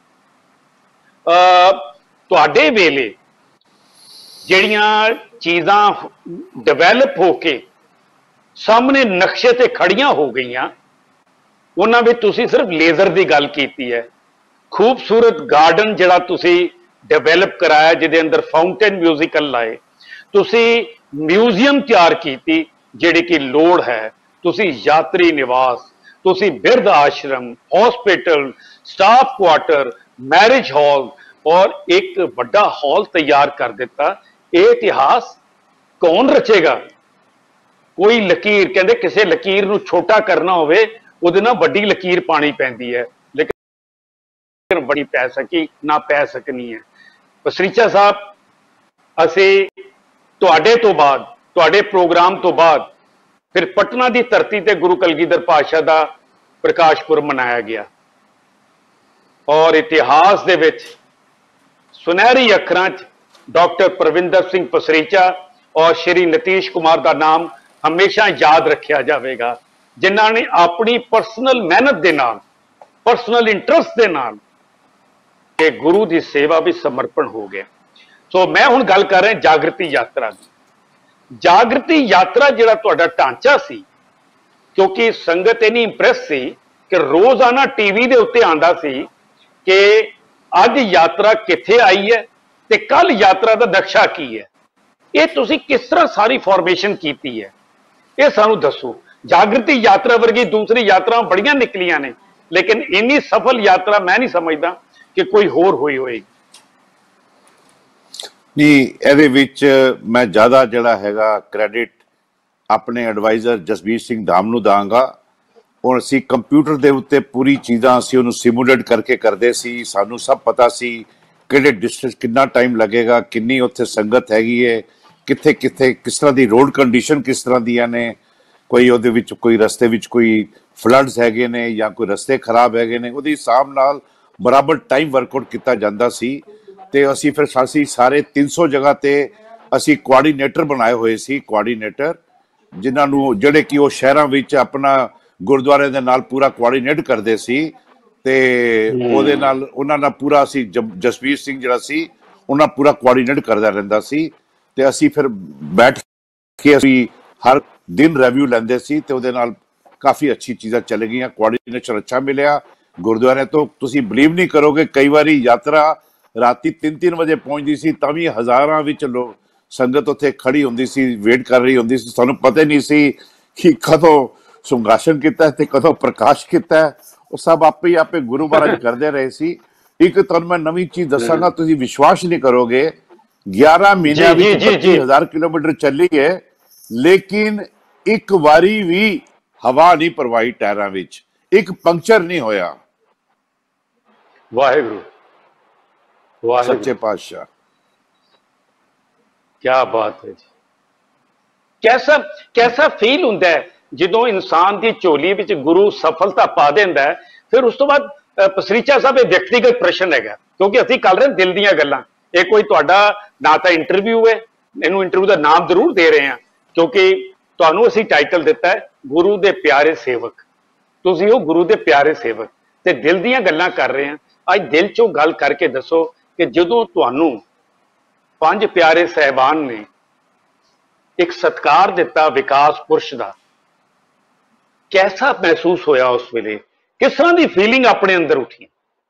ਤੁਹਾਡੇ ਵੇਲੇ ਜਿਹੜੀਆਂ ਚੀਜ਼ਾਂ ਡਿਵੈਲਪ ਹੋ ਕੇ ਸਾਹਮਣੇ ਨਕਸ਼ੇ ਤੇ ਖੜੀਆਂ ਹੋ ਗਈਆਂ, ਉਹਨਾਂ ਵਿੱਚ ਤੁਸੀਂ ਸਿਰਫ ਲੇਜ਼ਰ ਦੀ ਗੱਲ ਕੀਤੀ ਹੈ। ਖੂਬਸੂਰਤ ਗਾਰਡਨ ਜਿਹੜਾ ਤੁਸੀਂ ਡਿਵੈਲਪ ਕਰਾਇਆ, ਜਿਹਦੇ ਅੰਦਰ ਫਾਊਂਟੇਨ ਮਿਊਜ਼ੀਕਲ ਲਾਏ, ਤੁਸੀਂ ਮਿਊਜ਼ੀਅਮ ਤਿਆਰ ਕੀਤੀ ਜਿਹੜੀ ਕਿ ਲੋੜ ਹੈ, ਤੁਸੀਂ ਯਾਤਰੀ ਨਿਵਾਸ, ਤੁਸੀਂ ਬਿਰਧ ਆਸ਼ਰਮ, hospital, staff quarter, marriage hall ਔਰ ਇੱਕ ਵੱਡਾ ਹਾਲ ਤਿਆਰ ਕਰ ਦਿੱਤਾ। ਇਹ ਇਤਿਹਾਸ ਕੌਣ ਰਚੇਗਾ? ਕੋਈ ਲਕੀਰ, ਕਹਿੰਦੇ ਕਿਸੇ ਲਕੀਰ ਨੂੰ ਛੋਟਾ ਕਰਨਾ ਹੋਵੇ ਉਹਦੇ ਨਾਲ ਵੱਡੀ ਲਕੀਰ ਪਾਣੀ ਪੈਂਦੀ ਹੈ, ਲੇਕਿਨ ਬੜੀ ਪੈ ਸਕੀ ਨਾ ਪੈ ਸਕਣੀ ਹੈ। ਪਸਰੀਚਾ ਸਾਹਿਬ, ਅਸੀਂ ਤੁਹਾਡੇ ਤੋਂ ਬਾਅਦ, ਤੁਹਾਡੇ ਪ੍ਰੋਗਰਾਮ ਤੋਂ ਬਾਅਦ ਫਿਰ ਪਟਨਾ ਦੀ ਧਰਤੀ ਤੇ ਗੁਰੂ ਕਲਗੀਧਰ ਪਾਤਸ਼ਾਹ ਦਾ ਪ੍ਰਕਾਸ਼ ਪੁਰਬ ਮਨਾਇਆ ਗਿਆ, ਔਰ ਇਤਿਹਾਸ ਦੇ ਵਿੱਚ ਸੁਨਹਿਰੀ ਅੱਖਰਾਂ 'ਚ ਡਾਕਟਰ ਪ੍ਰਵਿੰਦਰ ਸਿੰਘ ਪਸਰੀਚਾ ਔਰ ਸ਼੍ਰੀ ਨਤੀਸ਼ ਕੁਮਾਰ ਦਾ ਨਾਮ ਹਮੇਸ਼ਾ ਯਾਦ ਰੱਖਿਆ ਜਾਵੇਗਾ, ਜਿਨ੍ਹਾਂ ਨੇ ਆਪਣੀ ਪਰਸਨਲ ਮਿਹਨਤ ਦੇ ਨਾਲ, ਪਰਸਨਲ ਇੰਟਰਸਟ ਦੇ ਨਾਲ ਇਹ ਗੁਰੂ ਦੀ ਸੇਵਾ ਵਿੱਚ ਸਮਰਪਣ ਹੋ ਗਿਆ। ਸੋ ਮੈਂ ਹੁਣ ਗੱਲ ਕਰ ਰਿਹਾ ਜਾਗਰਤੀ ਯਾਤਰਾ ਦੀ। ਜਾਗਰਤੀ ਯਾਤਰਾ ਜਿਹੜਾ ਤੁਹਾਡਾ ਢਾਂਚਾ ਸੀ, ਕਿਉਂਕਿ ਸੰਗਤ ਇੰਨੀ ਇੰਪ੍ਰੈਸ ਸੀ ਕਿ ਰੋਜ਼ਾਨਾ ਟੀਵੀ ਦੇ ਉੱਤੇ ਆਉਂਦਾ ਸੀ ਕਿ ਅੱਜ ਯਾਤਰਾ ਕਿੱਥੇ ਆਈ ਹੈ ਤੇ ਕੱਲ ਯਾਤਰਾ ਦਾ ਨਕਸ਼ਾ ਕੀ ਹੈ। ਇਹ ਤੁਸੀਂ ਕਿਸ ਤਰ੍ਹਾਂ ਸਾਰੀ ਫਾਰਮੇਸ਼ਨ ਕੀਤੀ ਹੈ, ਇਹ ਸਾਨੂੰ ਦੱਸੋ। ਜਾਗਰਤੀ ਯਾਤਰਾ ਵਰਗੀ ਦੂਸਰੀ ਯਾਤਰਾ ਬੜੀਆਂ ਨਿਕਲੀਆਂ ਨੇ, ਲੇਕਿਨ ਇੰਨੀ ਸਫਲ ਯਾਤਰਾ ਮੈਂ ਨਹੀਂ ਸਮਝਦਾ ਕਿ ਕੋਈ ਹੋਰ ਹੋਈ ਹੋਏਗੀ। ਨਹੀਂ, ਇਹਦੇ ਵਿੱਚ ਮੈਂ ਜ਼ਿਆਦਾ ਜਿਹੜਾ ਹੈਗਾ ਕ੍ਰੈਡਿਟ ਆਪਣੇ ਐਡਵਾਈਜ਼ਰ ਜਸਬੀਰ ਸਿੰਘ ਧਾਮ ਨੂੰ ਦਾਂਗਾ। ਹੁਣ ਅਸੀਂ ਕੰਪਿਊਟਰ ਦੇ ਉੱਤੇ ਪੂਰੀ ਚੀਜ਼ਾਂ ਅਸੀਂ ਉਹਨੂੰ ਸਿਮੂਲੇਟ ਕਰਕੇ ਕਰਦੇ ਸੀ, ਸਾਨੂੰ ਸਭ ਪਤਾ ਸੀ ਕਿਹੜੇ ਡਿਸਟੈਂਸ ਕਿੰਨਾ ਟਾਈਮ ਲੱਗੇਗਾ, ਕਿੰਨੀ ਉੱਥੇ ਸੰਗਤ ਹੈਗੀ ਹੈ, ਕਿੱਥੇ ਕਿੱਥੇ ਕਿਸ ਤਰ੍ਹਾਂ ਦੀ ਰੋਡ ਕੰਡੀਸ਼ਨ ਕਿਸ ਤਰ੍ਹਾਂ ਦੀਆਂ ਨੇ, ਕੋਈ ਉਹਦੇ ਵਿੱਚ ਕੋਈ ਰਸਤੇ ਵਿੱਚ ਕੋਈ ਫਲੱਡਸ ਹੈਗੇ ਨੇ ਜਾਂ ਕੋਈ ਰਸਤੇ ਖਰਾਬ ਹੈਗੇ ਨੇ, ਉਹਦੇ ਹਿਸਾਬ ਨਾਲ ਬਰਾਬਰ ਟਾਈਮ ਵਰਕਆਊਟ ਕੀਤਾ ਜਾਂਦਾ ਸੀ। ਤੇ ਅਸੀਂ ਫਿਰ ਅਸੀਂ ਸਾਰੇ ਤਿੰਨ ਸੌ ਜਗ੍ਹਾ ਤੇ ਅਸੀਂ ਕੋਆਰਡੀਨੇਟਰ ਬਣਾਏ ਹੋਏ ਸੀ, ਕੋਆਰਡੀਨੇਟਰ ਜਿਨ੍ਹਾਂ ਨੂੰ ਜਿਹੜੇ ਕਿ ਉਹ ਸ਼ਹਿਰਾਂ ਵਿੱਚ ਆਪਣਾ ਗੁਰਦੁਆਰੇ ਦੇ ਨਾਲ ਪੂਰਾ ਕੋਆਰਡੀਨੇਟ ਕਰਦੇ ਸੀ ਤੇ ਉਹਦੇ ਨਾਲ ਉਹਨਾਂ ਦਾ ਪੂਰਾ ਅਸੀਂ ਜਸਵੀਰ ਸਿੰਘ ਜਿਹੜਾ ਸੀ ਉਹਨਾਂ ਪੂਰਾ ਕੋਆਰਡੀਨੇਟ ਕਰਦਾ ਰਹਿੰਦਾ ਸੀ ਤੇ ਅਸੀਂ ਫਿਰ ਬੈਠ ਕੇ ਅਸੀਂ ਹਰ ਦਿਨ ਰਿਵਿਊ ਲੈਂਦੇ ਸੀ ਤੇ ਉਹਦੇ ਨਾਲ काफ़ी अच्छी चीज़ां चल गईਆਂ, ਕੋਆਰਡੀਨੇਸ਼ਨ अच्छा मिलिया ਗੁਰਦੁਆਰੇ ਤੋਂ। ਤੁਸੀਂ ਬਲੀਵ ਨਹੀਂ ਕਰੋਗੇ, ਕਈ ਵਾਰੀ ਯਾਤਰਾ ਰਾਤੀ ਤਿੰਨ ਤਿੰਨ ਵਜੇ ਪਹੁੰਚਦੀ ਸੀ, ਤਾਂ ਵੀ ਹਜ਼ਾਰਾਂ ਵਿੱਚ ਲੋਕ ਸੰਗਤ ਉੱਥੇ ਖੜੀ ਹੁੰਦੀ ਸੀ, ਵੇਟ ਕਰ ਰਹੀ ਹੁੰਦੀ ਸੀ। ਸਾਨੂੰ ਪਤਾ ਨਹੀਂ ਸੀ ਕਿ ਕਦੋਂ ਸੰਗਾਸਨ ਕੀਤਾ ਤੇ ਕਦੋਂ ਪ੍ਰਕਾਸ਼ ਕੀਤਾ, ਉਹ ਸਭ ਆਪੇ ਹੀ ਆਪੇ ਗੁਰੂ ਮਹਾਰਾਜ ਕਰਦੇ ਰਹੇ ਸੀ। ਇੱਕ ਤੁਹਾਨੂੰ ਮੈਂ ਨਵੀਂ ਚੀਜ਼ ਦੱਸਾਂਗਾ, ਤੁਸੀਂ ਵਿਸ਼ਵਾਸ ਨਹੀਂ ਕਰੋਗੇ, ਗਿਆਰਾਂ ਮਹੀਨਿਆਂ ਵਿੱਚ ਪੱਚੀ ਹਜ਼ਾਰ ਕਿਲੋਮੀਟਰ ਚੱਲੀ ਹੈ, ਲੇਕਿਨ ਇੱਕ ਵਾਰੀ ਵੀ ਹਵਾ ਨਹੀਂ ਭਰਵਾਈ ਟਾਇਰਾਂ ਵਿੱਚ, ਇੱਕ ਪੰਕਚਰ ਨਹੀਂ ਹੋਇਆ। ਵਾਹਿਗੁਰੂ ਵਾਹਿਗੁਰੂ ਸੱਚੇ ਪਾਤਸ਼ਾਹ, क्या बात है जी। कैसा कैसा फील ਹੁੰਦਾ ਹੈ ਜਦੋਂ ਇਨਸਾਨ ਦੀ ਝੋਲੀ ਵਿੱਚ ਗੁਰੂ ਸਫਲਤਾ ਪਾ ਦਿੰਦਾ ਹੈ। ਫਿਰ ਉਸ ਤੋਂ ਬਾਅਦ ਪਸਰੀਚਾ ਸਾਹਿਬ, ਇਹ ਵਿਅਕਤੀਗਤ ਪ੍ਰਸ਼ਨ ਹੈਗਾ, ਕਿਉਂਕਿ ਅਸੀਂ ਕਰ ਰਹੇ ਦਿਲ ਦੀਆਂ ਗੱਲਾਂ। ਇਹ ਕੋਈ ਤੁਹਾਡਾ ਨਾ ਤਾਂ ਇੰਟਰਵਿਊ ਹੈ, ਇਹਨੂੰ ਇੰਟਰਵਿਊ ਦਾ ਨਾਮ ਜ਼ਰੂਰ ਦੇ ਰਹੇ ਹਾਂ, ਕਿਉਂਕਿ ਤੁਹਾਨੂੰ ਅਸੀਂ ਟਾਈਟਲ ਦਿੱਤਾ ਹੈ ਗੁਰੂ ਦੇ ਪਿਆਰੇ ਸੇਵਕ। ਤੁਸੀਂ ਉਹ ਗੁਰੂ ਦੇ ਪਿਆਰੇ ਸੇਵਕ ਤੇ ਦਿਲ ਦੀਆਂ ਗੱਲਾਂ ਕਰ ਰਹੇ ਹਾਂ। ਅੱਜ ਦਿਲ ਚੋਂ ਗੱਲ ਕਰਕੇ ਦੱਸੋ ਕਿ ਜਦੋਂ ਤੁਹਾਨੂੰ ਪੰਜ ਪਿਆਰੇ ਸਹਿਬਾਨ ਨੇ ਇੱਕ ਸਤਕਾਰ ਦਿੱਤਾ ਵਿਕਾਸ ਪੁਰਸ਼ ਦਾ, ਕੈਸਾ ਮਹਿਸੂਸ ਹੋਇਆ ਉਸ ਵੇਲੇ? ਕਿਸ ਤਰ੍ਹਾਂ ਦੀ ਫੀਲਿੰਗ ਆਪਣੇ ਅੰਦਰ ਉੱਠੀ?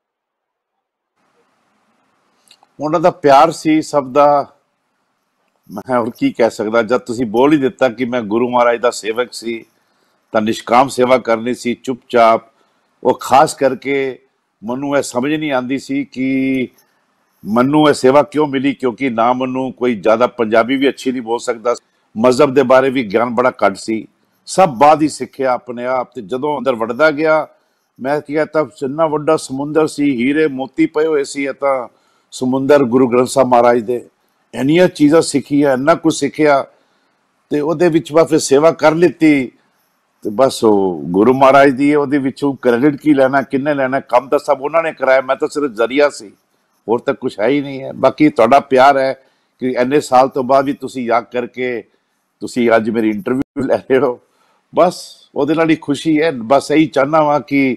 ਉਹਨਾਂ ਦਾ ਪਿਆਰ ਸੀ ਸਭ ਦਾ, ਮੈਂ ਹੋਰ ਕੀ ਕਹਿ ਸਕਦਾ। ਜਦ ਤੁਸੀਂ ਬੋਲ ਹੀ ਦਿੱਤਾ ਕਿ ਮੈਂ ਗੁਰੂ ਮਹਾਰਾਜ ਦਾ ਸੇਵਕ ਸੀ, ਤਾਂ ਨਿਸ਼ਕਾਮ ਸੇਵਾ ਕਰਨੀ ਸੀ ਚੁੱਪਚਾਪ। ਉਹ ਖਾਸ ਕਰਕੇ ਮੈਨੂੰ ਇਹ ਸਮਝ ਨਹੀਂ ਆਉਂਦੀ ਸੀ ਕਿ ਮੈਨੂੰ ਇਹ ਸੇਵਾ ਕਿਉਂ ਮਿਲੀ, ਕਿਉਂਕਿ ਨਾ ਮੈਨੂੰ ਕੋਈ ਜ਼ਿਆਦਾ ਪੰਜਾਬੀ ਵੀ ਅੱਛੀ ਨਹੀਂ ਬੋਲ ਸਕਦਾ, ਮਜ਼ਹਬ ਦੇ ਬਾਰੇ ਵੀ ਗਿਆਨ ਬੜਾ ਘੱਟ ਸੀ, ਸਭ ਬਾਅਦ ਹੀ ਸਿੱਖਿਆ ਆਪਣੇ ਆਪ। ਤੇ ਜਦੋਂ ਅੰਦਰ ਵੜਦਾ ਗਿਆ, ਮੈਂ ਕਿਹਾ ਤਾਂ ਇੰਨਾ ਵੱਡਾ ਸਮੁੰਦਰ ਸੀ, ਹੀਰੇ ਮੋਤੀ ਪਏ ਹੋਏ ਸੀ। ਇਹ ਤਾਂ ਸਮੁੰਦਰ ਗੁਰੂ ਗ੍ਰੰਥ ਸਾਹਿਬ ਮਹਾਰਾਜ ਦੇ, ਇੰਨੀਆਂ ਚੀਜ਼ਾਂ ਸਿੱਖੀਆਂ, ਇੰਨਾ ਕੁਝ ਸਿੱਖਿਆ। ਤੇ ਉਹਦੇ ਵਿੱਚ ਬਸ ਫਿਰ ਸੇਵਾ ਕਰ ਲਿੱਤੀ, ਤੇ ਬਸ ਉਹ ਗੁਰੂ ਮਹਾਰਾਜ ਦੀ, ਉਹਦੇ ਵਿੱਚੋਂ ਕ੍ਰੈਡਿਟ ਕੀ ਲੈਣਾ, ਕਿੰਨੇ ਲੈਣਾ, ਕੰਮ ਤਾਂ ਸਭ ਉਹਨਾਂ ਨੇ ਕਰਾਇਆ, ਮੈਂ ਤਾਂ ਸਿਰਫ ਜ਼ਰੀਆ ਸੀ, ਹੋਰ ਤਾਂ ਕੁਛ ਹੈ ਹੀ ਨਹੀਂ ਹੈ। ਬਾਕੀ ਤੁਹਾਡਾ ਪਿਆਰ ਹੈ ਕਿ ਇੰਨੇ ਸਾਲ ਤੋਂ ਬਾਅਦ ਵੀ ਤੁਸੀਂ ਯਾਦ ਕਰਕੇ ਤੁਸੀਂ ਅੱਜ ਮੇਰੀ ਇੰਟਰਵਿਊ ਲੈ ਰਹੇ ਹੋ, ਬਸ ਉਹਦੇ ਨਾਲ ਹੀ ਖੁਸ਼ੀ ਹੈ। ਬਸ ਇਹੀ ਚਾਹੁੰਦਾ ਵਾਂ ਕਿ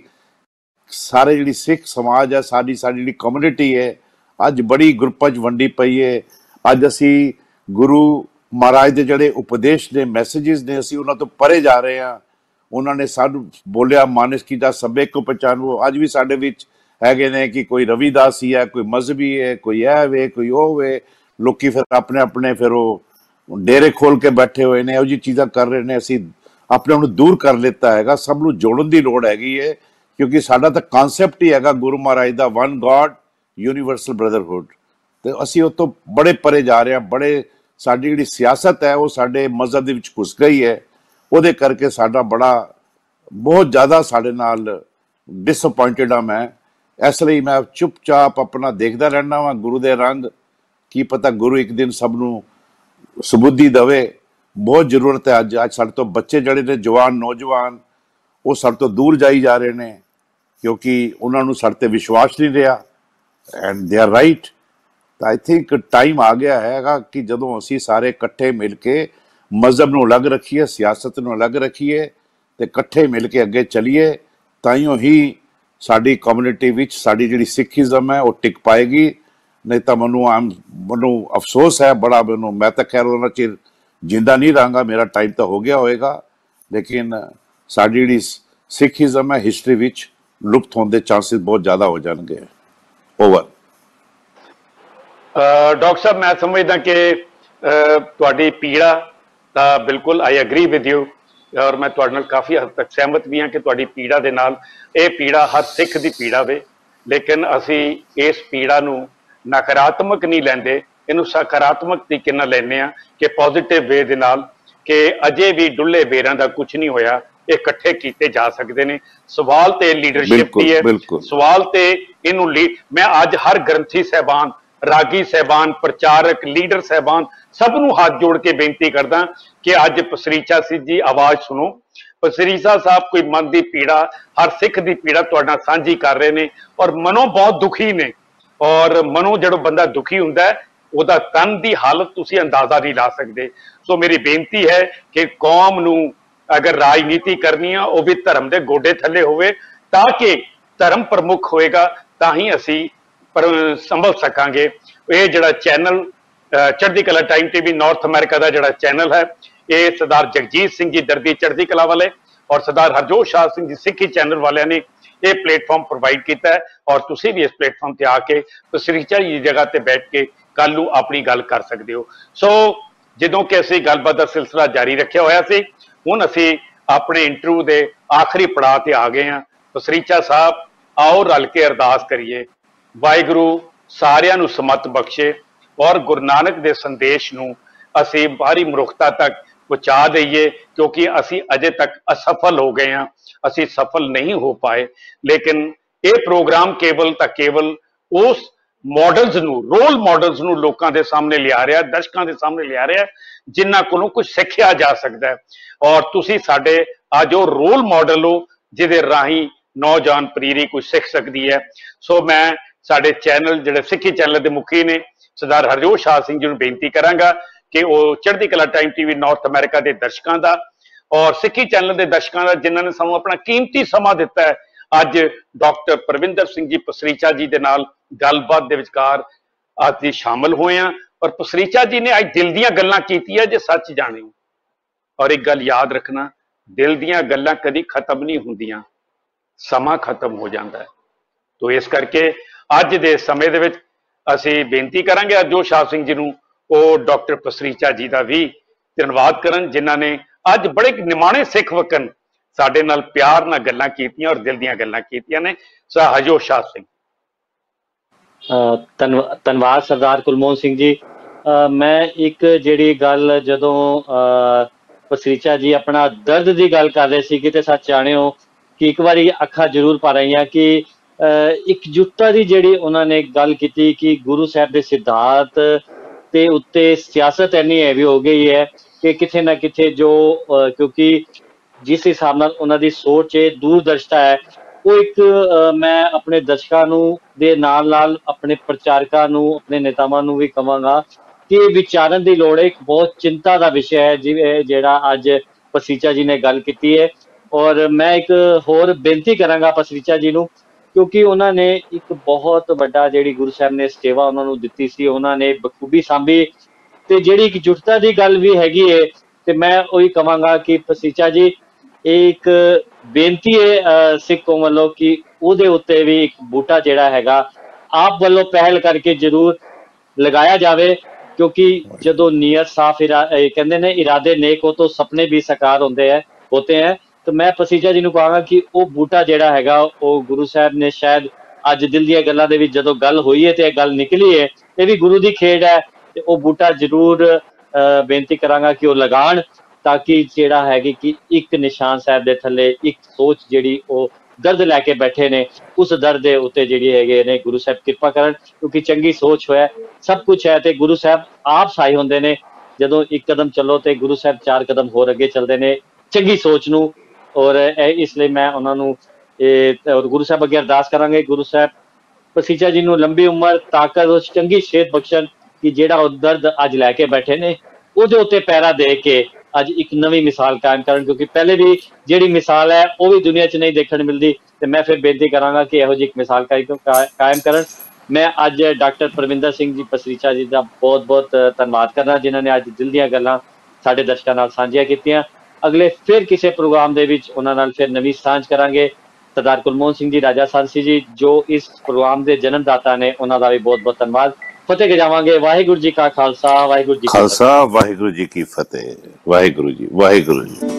ਸਾਰੇ ਜਿਹੜੀ ਸਿੱਖ ਸਮਾਜ ਹੈ, ਸਾਡੀ ਸਾਡੀ ਜਿਹੜੀ ਕਮਿਊਨਿਟੀ ਹੈ, ਅੱਜ ਬੜੀ ਗਰੁੱਪਾਂ 'ਚ ਵੰਡੀ ਪਈ ਹੈ। ਅੱਜ ਅਸੀਂ ਗੁਰੂ ਮਹਾਰਾਜ ਦੇ ਜਿਹੜੇ ਉਪਦੇਸ਼ ਨੇ, ਮੈਸੇਜਿਸ ਨੇ, ਅਸੀਂ ਉਹਨਾਂ ਤੋਂ ਪਰੇ ਜਾ ਰਹੇ ਹਾਂ। ਉਹਨਾਂ ਨੇ ਸਾਨੂੰ ਬੋਲਿਆ ਮਾਨਸ ਕੀਤਾ ਸਭੇ ਕੋ ਪਛਾਣੋ। ਅੱਜ ਵੀ ਸਾਡੇ ਵਿੱਚ ਹੈਗੇ ਨੇ ਕਿ ਕੋਈ ਰਵੀਦਾਸੀ ਹੈ, ਕੋਈ ਮਜ਼ਹਬੀ ਹੈ, ਕੋਈ ਇਹ ਵੇ, ਕੋਈ ਉਹ ਵੇ। ਲੋਕੀ ਫਿਰ ਆਪਣੇ ਆਪਣੇ ਫਿਰ ਉਹ ਡੇਰੇ ਖੋਲ ਕੇ ਬੈਠੇ ਹੋਏ ਨੇ, ਇਹੋ ਜਿਹੀ ਚੀਜ਼ਾਂ ਕਰ ਰਹੇ ਨੇ। ਅਸੀਂ ਆਪਣੇ ਨੂੰ ਦੂਰ ਕਰ ਲਿੱਤਾ ਹੈਗਾ, ਸਭ ਨੂੰ ਜੋੜਨ ਦੀ ਲੋੜ ਹੈਗੀ ਹੈ, ਕਿਉਂਕਿ ਸਾਡਾ ਤਾਂ ਕਨਸੈਪਟ ਹੀ ਹੈਗਾ ਗੁਰੂ ਮਹਾਰਾਜ ਦਾ, ਵਨ ਗॉड ਯੂਨੀਵਰਸਲ ਬ੍ਰਦਰਹੁੱਡ। ਤੇ ਅਸੀਂ ਉਹ ਤੋਂ ਬੜੇ ਪਰੇ ਜਾ ਰਹੇ ਹਾਂ। ਬੜੇ ਸਾਡੀ ਜਿਹੜੀ ਸਿਆਸਤ ਹੈ ਉਹ ਸਾਡੇ ਮਜ਼ਹਬ ਦੇ ਵਿੱਚ ਘੁਸ ਗਈ ਹੈ, ਉਹਦੇ ਕਰਕੇ ਸਾਡਾ ਬੜਾ ਬਹੁਤ ਜ਼ਿਆਦਾ ਸਾਡੇ ਨਾਲ ਡਿਸਅਪੁਆਇੰਟਡ ਹਾਂ ਮੈਂ। ਇਸ ਲਈ ਮੈਂ ਚੁੱਪਚਾਪ ਆਪਣਾ ਦੇਖਦਾ ਰਹਿਣਾ ਵਾਂ ਗੁਰੂ ਦੇ ਰੰਗ। ਕੀ ਪਤਾ ਗੁਰੂ ਇੱਕ ਦਿਨ ਸਭ ਨੂੰ ਸੁਬੁੱਧੀ ਦੇਵੇ, ਬਹੁਤ ਜ਼ਰੂਰਤ ਹੈ। ਅੱਜ ਅੱਜ ਸਾਡੇ ਤੋਂ ਬੱਚੇ ਜਿਹੜੇ ਨੇ, ਜਵਾਨ ਨੌਜਵਾਨ, ਉਹ ਸਾਡੇ ਤੋਂ ਦੂਰ ਜਾਈ ਜਾ ਰਹੇ ਨੇ, ਕਿਉਂਕਿ ਉਹਨਾਂ ਨੂੰ ਸਾਡੇ 'ਤੇ ਵਿਸ਼ਵਾਸ ਨਹੀਂ ਰਿਹਾ, ਐਂਡ ਦੇ ਆਰ ਰਾਈਟ। ਤਾਂ ਆਈ ਥਿੰਕ ਟਾਈਮ ਆ ਗਿਆ ਹੈਗਾ ਕਿ ਜਦੋਂ ਅਸੀਂ ਸਾਰੇ ਇਕੱਠੇ ਮਿਲ ਕੇ ਮਜ਼ਹਬ ਨੂੰ ਅਲੱਗ ਰੱਖੀਏ, ਸਿਆਸਤ ਨੂੰ ਅਲੱਗ ਰੱਖੀਏ, ਤੇ ਇਕੱਠੇ ਮਿਲ ਕੇ ਅੱਗੇ ਚੱਲੀਏ, ਤਾਈਓ ਹੀ ਸਾਡੀ ਕਮਿਊਨਿਟੀ ਵਿੱਚ ਸਾਡੀ ਜਿਹੜੀ ਸਿੱਖੀਜ਼ਮ ਹੈ ਉਹ ਟਿਕ ਪਾਏਗੀ। ਨਹੀਂ ਤਾਂ ਮੈਨੂੰ ਆਮ ਮੈਨੂੰ ਅਫਸੋਸ ਹੈ ਬੜਾ, ਮੈਨੂੰ ਮੈਂ ਤਾਂ ਖੈਰ ਉਹਨਾਂ ਚਿਰ ਜਿੰਦਾ ਨਹੀਂ ਰਹਾਂਗਾ, ਮੇਰਾ ਟਾਈਮ ਤਾਂ ਹੋ ਗਿਆ ਹੋਏਗਾ, ਲੇਕਿਨ ਸਾਡੀ ਜਿਹੜੀ ਸਿੱਖੀਜ਼ਮ ਹੈ ਹਿਸਟਰੀ ਵਿੱਚ ਲੁਪਤ ਹੋਣ ਦੇ ਚਾਂਸਿਸ ਬਹੁਤ ਜ਼ਿਆਦਾ ਹੋ ਜਾਣਗੇ। ਓਵਰ। ਡਾਕਟਰ ਸਾਹਿਬ, ਮੈਂ ਸਮਝਦਾ ਕਿ ਤੁਹਾਡੀ ਪੀੜਾ ਤਾਂ ਬਿਲਕੁਲ ਆਈ ਐਗਰੀ ਵਿਦ ਯੂ, ਔਰ ਮੈਂ ਤੁਹਾਡੇ ਨਾਲ ਕਾਫੀ ਹੱਦ ਤੱਕ ਸਹਿਮਤ ਵੀ ਹਾਂ ਕਿ ਤੁਹਾਡੀ ਪੀੜਾ ਦੇ ਨਾਲ ਇਹ ਪੀੜਾ ਹਰ ਸਿੱਖ ਦੀ ਪੀੜਾ ਵੇ। ਲੇਕਿਨ ਅਸੀਂ ਇਸ ਪੀੜਾ ਨੂੰ ਨਕਾਰਾਤਮਕ ਨਹੀਂ ਲੈਂਦੇ, ਇਹਨੂੰ ਸਕਾਰਾਤਮਕ ਤਰੀਕੇ ਨਾਲ ਲੈਂਦੇ ਹਾਂ ਕਿ ਪੋਜ਼ਿਟਿਵ ਵੇ ਦੇ ਨਾਲ, ਕਿ ਅਜੇ ਵੀ ਡੁੱਲੇ ਬੇਰਾਂ ਦਾ ਕੁਝ ਨਹੀਂ ਹੋਇਆ, ਇਹ ਇਕੱਠੇ ਕੀਤੇ ਜਾ ਸਕਦੇ ਨੇ। ਸਵਾਲ ਤੇ ਲੀਡਰਸ਼ਿਪ ਦੀ ਹੈ, ਸਵਾਲ ਤੇ ਇਹਨੂੰ ਮੈਂ ਅੱਜ ਹਰ ਗ੍ਰੰਥੀ ਸਾਹਿਬਾਨ, ਰਾਗੀ ਸਾਹਿਬਾਨ, ਪ੍ਰਚਾਰਕ, ਲੀਡਰ ਸਾਹਿਬਾਨ ਸਭ ਨੂੰ ਹੱਥ ਜੋੜ ਕੇ ਬੇਨਤੀ ਕਰਦਾ ਕਿ ਅੱਜ ਪਸਰੀਚਾ ਸਿੰਘ ਜੀ ਆਵਾਜ਼ ਸੁਣੋ। ਪਸਰੀਚਾ ਸਾਹਿਬ ਕੋਈ ਮਨ ਦੀ ਪੀੜਾ, ਹਰ ਸਿੱਖ ਦੀ ਪੀੜਾ ਤੁਹਾਡੇ ਨਾਲ ਸਾਂਝੀ ਕਰ ਰਹੇ ਨੇ, ਔਰ ਮਨੋਂ ਬਹੁਤ ਦੁਖੀ ਨੇ। ਔਰ ਮਨੋਂ ਜਦੋਂ ਬੰਦਾ ਦੁਖੀ ਹੁੰਦਾ ਹੈ, ਉਹਦਾ ਤਨ ਦੀ ਹਾਲਤ ਤੁਸੀਂ ਅੰਦਾਜ਼ਾ ਨਹੀਂ ਲਾ ਸਕਦੇ। ਸੋ ਮੇਰੀ ਬੇਨਤੀ ਹੈ ਕਿ ਕੌਮ ਨੂੰ ਅਗਰ ਰਾਜਨੀਤੀ ਕਰਨੀ ਆ, ਉਹ ਵੀ ਧਰਮ ਦੇ ਗੋਡੇ ਥੱਲੇ ਹੋਵੇ, ਤਾਂ ਕਿ ਧਰਮ ਪ੍ਰਮੁੱਖ ਹੋਏਗਾ, ਤਾਂ ਹੀ ਅਸੀਂ ਪਰ ਸੰਭਲ ਸਕਾਂਗੇ। ਇਹ ਜਿਹੜਾ channel Chardi Kala time TV North America ਦਾ ਜਿਹੜਾ ਚੈਨਲ ਹੈ, ਇਹ ਸਰਦਾਰ ਜਗਜੀਤ ਸਿੰਘ ਜੀ ਦਰਦੀ ਚੜ੍ਹਦੀ ਕਲਾ ਵਾਲੇ और सरदार हरजोत शाह सिंह जी सिक्खी चैनल वाले ने यह प्लेटफॉर्म प्रोवाइड किया है और तुसी भी इस प्लेटफॉर्म से आके पसरीचा जी की जगह पर बैठ के कल नूं अपनी गल कर सकते हो। सो ਜਦੋਂ कि असीं गलबात का सिलसिला जारी रखा होया सी, हुण असीं अपने इंटरव्यू के आखिरी पड़ाव ते आ गए हैं। पसरीचा साहब आओ रल के अरदास करिए, वाहिगुरू सारियां नूं समत बख्शे और गुरु नानक दे संदेश नूं असीं बाहरी मनुखता तक पहुंचा दईए, क्योंकि असीं अजे तक असफल हो गए हैं, असीं सफल नहीं हो पाए। लेकिन ये प्रोग्राम केवल तां केवल उस मॉडल्स नूं, रोल मॉडल्स नूं लोकां दे सामने लिया रहा, दर्शकां दे सामने लिया रहा, जिन्हां कोलों कुछ सिੱਖਿਆ जा सकता है। और तुसीं साडे अज वो रोल मॉडल हो जिहदे राहीं नौजवान पनीरी कुछ सीख सकती है। सो मैं साडे चैनल जिहड़े सिक्खी चैनल के मुखी ने सरदार हरजोत शाह सिंह जी नूं बेनती करांगा कि वो चढ़ती कला टाइम टीवी नॉर्थ अमेरिका के दर्शकों का और सिक्खी चैनल के दर्शकों का जिन्होंने सानूं अपना कीमती समा दिता है, अज डॉक्टर परविंदर सिंह जी पसरीचा जी के नाल गलबात दे विचकार असीं शामिल होए हैं। और पसरीचा जी ने अज दिल दीयां गल्लां कीतियां जे सच जाने। और एक गल याद रखना, दिल दीयां गल्लां कदी खत्म नहीं हुंदियां, समा खत्म हो जाता है। तो इस करके अज दे समय दे विच असीं बेनती करांगे हरजोत शाह सिंह जी नूं वो डॉक्टर पसरीचा जी का भी धन्यवाद करन, जिन्हां ने अज बड़े निमाणे सिख वकन साडे नाल प्यार नाल गल्लां कीतियां और दिल दीयां गल्लां कीतियां ने। सर हरजोत शाह सिंह। धन्यवाद सरदार कुलमोहन सिंह जी। अ, मैं एक जिहड़ी गल जदों पसरीचा जी अपना दर्द की गल कर रहे सी ते सच जाने हो कि एक बारी अखा जरूर पा रही कि एकजुटता की जिहड़ी उन्होंने गल की कि गुरु साहब के सिद्धांत के उत्ते सियासत इन्नी हैवी हो गई है कि किथे ना किथे जो अ, क्योंकि जिस हिसाब नाल उन्हां दी सोच है, दूरदर्शिता है, वो एक अ, मैं अपने दर्शकों नूं दे नाल नाल अपने प्रचारकों नूं, अपने नेतावां नूं भी कहांगा कि विचारन की लोड़ है। एक बहुत चिंता का विषय है जिवें जिहड़ा अज पसरीचा जी ने गल की है। और मैं एक होर बेनती करांगा पसरीचा जी नूं, क्योंकि उन्होंने एक बहुत वड्डा जिहड़ी गुरु साहब ने सेवा उन्होंने दित्ती सी, उन्होंने बखूबी सांभी ते जिहड़ी एकजुटता की गल भी हैगी है। ते मैं वही कहांगा कि पसरीचा जी एक बेनती है अ, सिख कौम वालों कि उहदे उत्ते भी एक बूटा जिहड़ा हैगा आप वालों पहल करके जरूर लगाया जाए, क्योंकि जदों नीयत साफ इरा कहते ने इरादे नेक हो तो सपने भी साकार होते हैं होते हैं तो मैं पसरीचा जी नूं कहांगा कि वो बूटा जिहड़ा हैगा वो गुरु साहब ने शायद अज दिल दी गल्लां दे विच जदों गल होई है ते गल निकली है, ये भी गुरु दी खेड़ है। ते वो बूटा जरूर अ, बेनती करांगा कि वो लगाण, ताकि जिहड़ा हैगी कि एक निशान साहब दे थल्ले एक सोच जिहड़ी वो दर्द लैके बैठे ने, उस दर्द के उत्ते जिहड़ी हैगे ने गुरु साहब कृपा करन, क्योंकि चंगी सोच है सब कुछ है। तो गुरु साहब आप सहाय होंदे ने, जदों एक कदम चलो तो गुरु साहब चार कदम होर अगे चलते ने चंगी सोच नूं। और इसलिए मैं उन्होंने और गुरु साहब अगे अरदास करांगे, गुरु साहब पसरीचा जी नूं लंबी उम्र, ताकत और चंगी सेहत बख्शण कि जिहड़ा वो दर्द अज लैके बैठे ने उहदे उत्ते पैरा दे के अज एक नवी मिसाल कायम करन, क्योंकि पहले भी जिहड़ी मिसाल है वो भी दुनिया च नहीं देखने मिलती। तो मैं फिर बेनती करांगा कि इहो जी एक मिसाल कायम करन। मैं अज डॉक्टर परविंदर सिंह जी पसरीचा जी का बहुत बहुत धन्यवाद करना, जिन्होंने अज दिल दीयां गल्लां साडे दर्शकां नाल सांझियां कीतियां। अगले फिर किसी प्रोग्राम दे विच उन्हां नाल फिर नवीं सांझ करांगे। सरदार कुलमोहन सिंह जी, राजा सांसी जी जो इस प्रोग्राम के जन्मदाता ने, उन्हां दा भी बहुत बहुत धन्यवाद। फतेह के जावांगे। वाहिगुरू जी का खालसा, वाहिगुरू जी की खालसा, वाहिगुरू जी की फतेह। वाहिगुरू जी, वाहिगुरू जी।